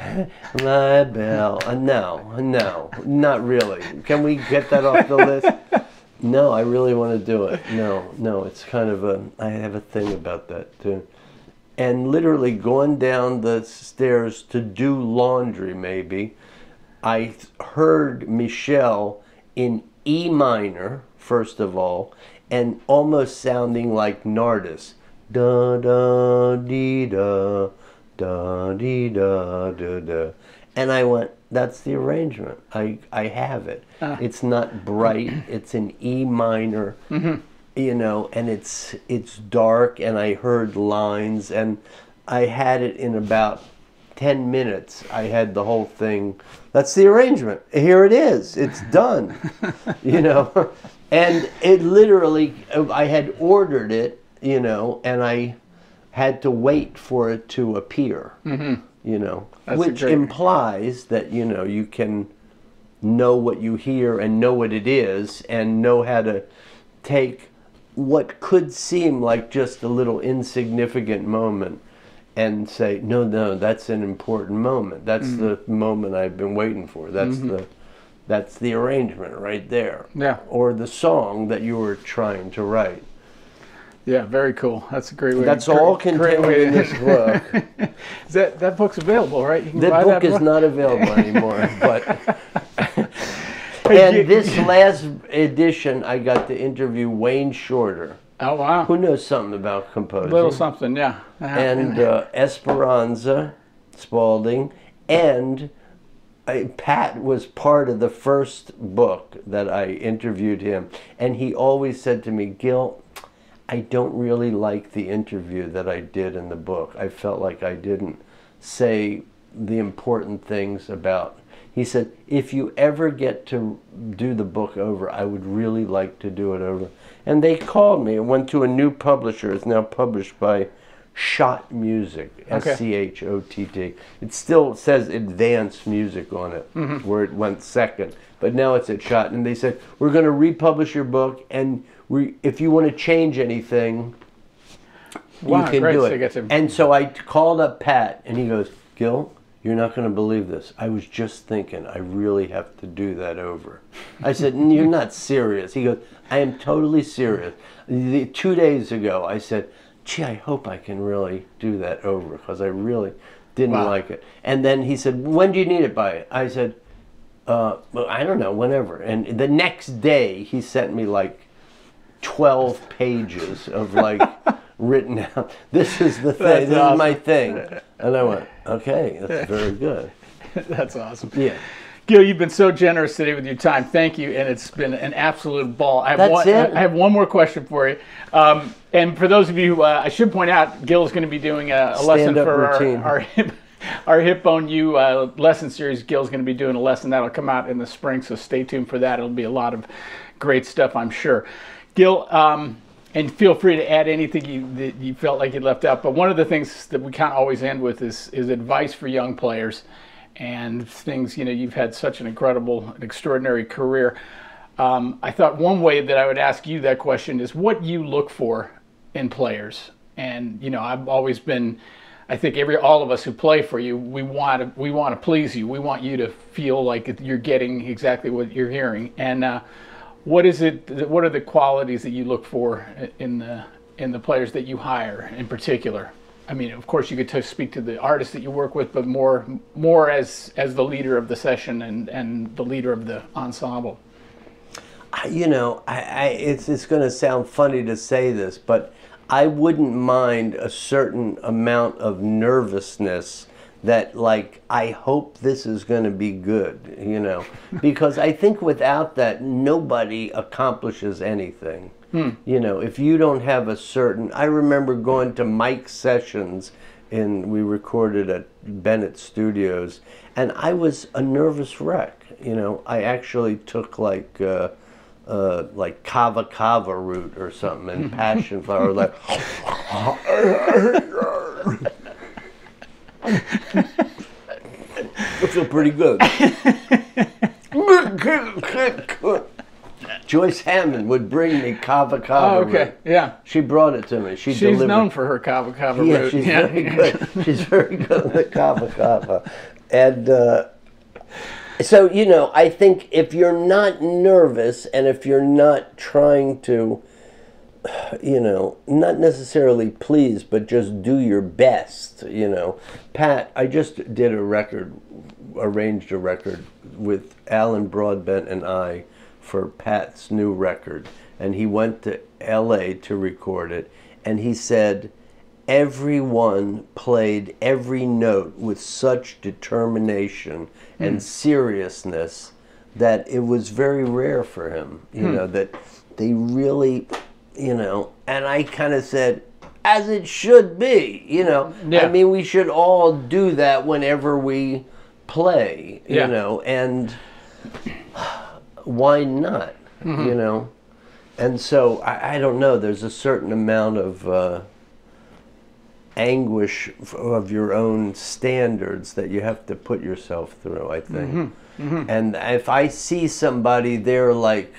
my belle. Uh, no, no, not really. Can we get that off the list? No, I really want to do it. No, no, it's kind of a, I have a thing about that too. And literally going down the stairs to do laundry maybe, I heard Michelle in E minor, first of all, and almost sounding like Nardis. Da da dee da, da dee da da da. And I went, that's the arrangement. I, I have it.
Ah.
It's not bright. It's an E minor.
Mm-hmm.
you know, and it's it's dark, and I heard lines, and I had it in about ten minutes. I had the whole thing. That's the arrangement. Here it is. It's done. You know, and it literally, I had ordered it, you know, and I had to wait for it to appear. Mm-hmm. You know, That's which great... implies that, you know, you can know what you hear and know what it is and know how to take what could seem like just a little insignificant moment and say, no, no, that's an important moment. That's mm-hmm. the moment I've been waiting for. That's mm-hmm. the that's the arrangement right there.
Yeah.
Or the song that you were trying to write.
Yeah, very cool. That's a great way.
That's
great,
all contained in this book.
Is that that book's available, right? You can
the
buy
book
that
is
book?
not available anymore, but. And this last edition, I got to interview Wayne Shorter.
Oh, wow.
Who knows something about composing.
A little something, yeah. Uh-huh.
And uh, Esperanza Spalding. And uh, Pat was part of the first book that I interviewed him. And he always said to me, Gil, I don't really like the interview that I did in the book. I felt like I didn't say the important things about... He said, if you ever get to do the book over, I would really like to do it over. And they called me. It went to a new publisher. It's now published by Schott Music, S C H O T T. It still says Advanced Music on it, mm-hmm. where it went second. But now it's at Schott. And they said, we're going to republish your book, and we, if you want to change anything, wow, you can
great.
do
So
it.
you get to...
And so I called up Pat, and he goes, Gil, you're not going to believe this. I was just thinking, I really have to do that over. I said, you're not serious. He goes, I am totally serious. The, two days ago, I said, gee, I hope I can really do that over, because I really didn't wow. like it. And then he said, when do you need it by? I said, uh, well, I don't know, whenever. And the next day, he sent me like twelve pages of like... written out. This is the thing.
That's
this
awesome.
is my thing. And I went, okay, that's very good.
That's awesome.
Yeah.
Gil, you've been so generous today with your time. Thank you, and it's been an absolute ball. I have
That's
one,
it.
I have one more question for you. Um, and for those of you, uh, I should point out, Gil is going to be doing a, a lesson for our, our hip, our Hip Bone U uh, lesson series. Gil's going to be doing a lesson that'll come out in the spring, so stay tuned for that. It'll be a lot of great stuff, I'm sure. Gil, um, and feel free to add anything you, that you felt like you left out. But one of the things that we kind of always end with is, is advice for young players and things, you know, you've had such an incredible, an extraordinary career. Um, I thought one way that I would ask you that question is what you look for in players. And, you know, I've always been, I think every, all of us who play for you, we want to, we want to please you. We want you to feel like you're getting exactly what you're hearing. And, uh, What is it? What are the qualities that you look for in the in the players that you hire in particular? I mean, of course, you get to speak to the artists that you work with, but more more as as the leader of the session and and the leader of the ensemble.
You know, I, I it's it's going to sound funny to say this, but I wouldn't mind a certain amount of nervousness. That, like, I hope this is going to be good, you know, because I think without that, nobody accomplishes anything. Hmm. You know, if you don't have a certain, I remember going to Mike's sessions, and we recorded at Bennett Studios, and I was a nervous wreck. You know, I actually took like, uh, uh, like Kava Kava root or something, and Passion Flower, like. I feel pretty good. Joyce Hammond would bring me Kava Kava.
Oh, okay,
root.
yeah.
She brought it to me. She
she's
delivered.
known for her Kava Kava
yeah,
root.
She's
yeah,
very good. She's very good at the Kava Kava. And uh, so, you know, I think if you're not nervous and if you're not trying to, you know, not necessarily please, but just do your best, you know. Pat, I just did a record, arranged a record with Alan Broadbent and I for Pat's new record. And he went to L A to record it. And he said, everyone played every note with such determination mm. and seriousness that it was very rare for him, you mm. know, that they really you know, and I kind of said, as it should be, you know.
Yeah.
I mean, we should all do that whenever we play, you
Yeah.
know, and why not,
Mm-hmm.
you know? And so, I, I don't know, there's a certain amount of uh, anguish of your own standards that you have to put yourself through, I think.
Mm-hmm. Mm-hmm.
And if I see somebody, they're like,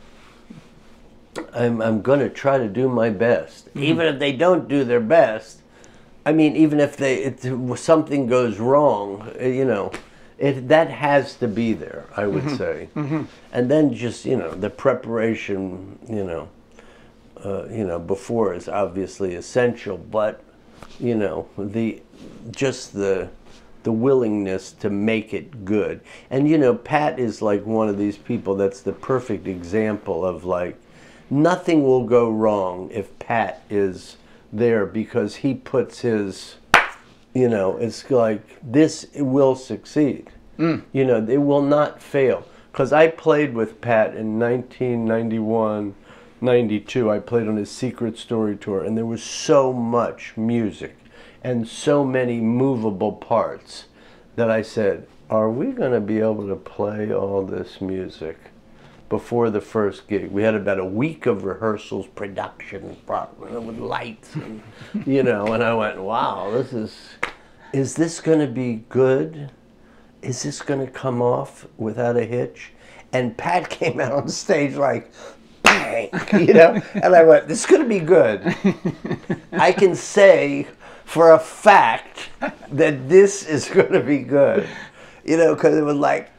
I'm, I'm going to try to do my best. Mm-hmm. Even if they don't do their best, I mean, even if they it, something goes wrong, you know, it that has to be there, I would mm-hmm. say. Mm-hmm. And then just, you know, the preparation, you know, uh, you know, before is obviously essential, but, you know, the just the the willingness to make it good. And, you know, Pat is like one of these people that's the perfect example of like, nothing will go wrong if Pat is there because he puts his, you know, it's like, this will succeed. Mm. You know, it will not fail. Because I played with Pat in nineteen ninety-one, ninety-two. I played on his Secret Story tour, and there was so much music and so many movable parts that I said, are we going to be able to play all this music before the first gig? We had about a week of rehearsals, production, with lights, and, you know, and I went, wow, this is, is this going to be good? Is this going to come off without a hitch? And Pat came out on stage like, bang, you know, and I went, this is going to be good. I can say for a fact that this is going to be good, you know, because it was like,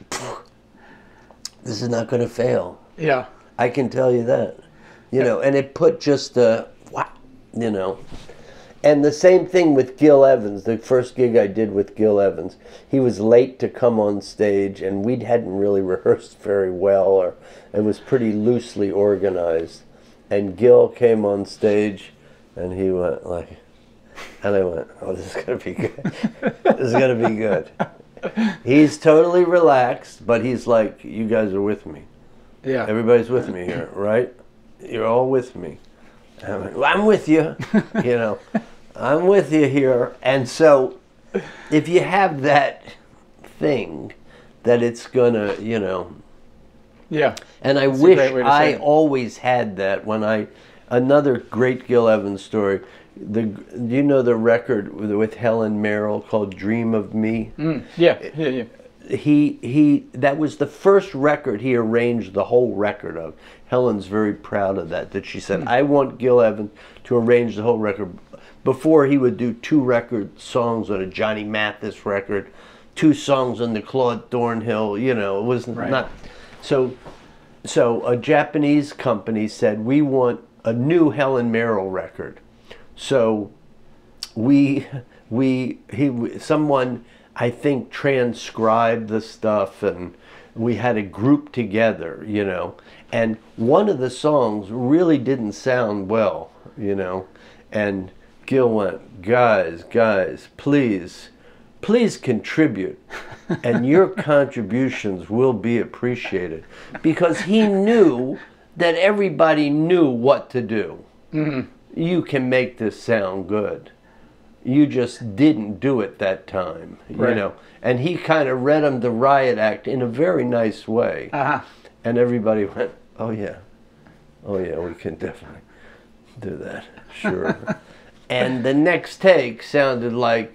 this is not going to fail.
Yeah.
I can tell you that. You know, and it put just a, wow, you know. And the same thing with Gil Evans, the first gig I did with Gil Evans. He was late to come on stage, and we hadn't really rehearsed very well, or it was pretty loosely organized. And Gil came on stage, and he went like, and I went, oh, this is going to be good. This is going to be good. He's totally relaxed, but he's like, you guys are with me.
Yeah.
Everybody's with me here, right? You're all with me. And I'm like, well, I'm with you. You know, I'm with you here. And so if you have that thing that it's going to, you know.
Yeah.
And I
That's
wish I always had that when I, another great Gil Evans story. The, do you know the record with, with Helen Merrill called Dream of Me?
Mm, yeah, yeah, yeah.
He, he, that was the first record he arranged the whole record of. Helen's very proud of that, that she said, mm. I want Gil Evans to arrange the whole record. Before, he would do two record songs on a Johnny Mathis record, two songs on the Claude Thornhill, you know, it was right. not, so, so a Japanese company said, we want a new Helen Merrill record. So we, we, he, someone, I think, transcribed the stuff, and we had a group together, you know, and one of the songs really didn't sound well, you know, and Gil went, guys, guys, please, please contribute, and your contributions will be appreciated, because he knew that everybody knew what to do. Mm-hmm. You can make this sound good. You just didn't do it that time,
right.
you know. And he kind of read him the riot act in a very nice way. Uh-huh. And everybody went, oh yeah, oh yeah, we can definitely do that, sure. And the next take sounded like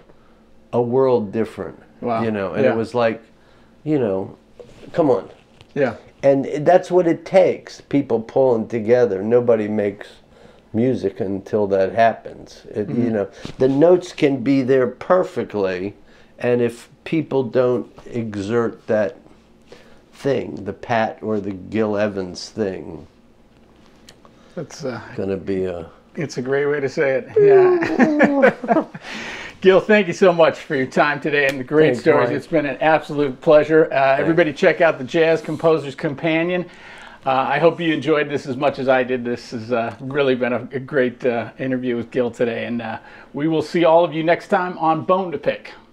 a world different,
wow.
you know. And
yeah.
it was like, you know, come on.
Yeah.
And that's what it takes, people pulling together. Nobody makes music until that happens. It, mm-hmm. You know, the notes can be there perfectly, and if people don't exert that thing, the Pat or the Gil Evans thing,
that's uh,
going to be a...
It's a great way to say it. Yeah. Gil, thank you so much for your time today and the great
Thanks,
stories.
Mike.
It's been an absolute pleasure. Uh, everybody check out the Jazz Composer's Companion. Uh, I hope you enjoyed this as much as I did. This has uh, really been a, a great uh, interview with Gil today. And uh, we will see all of you next time on Bone to Pick.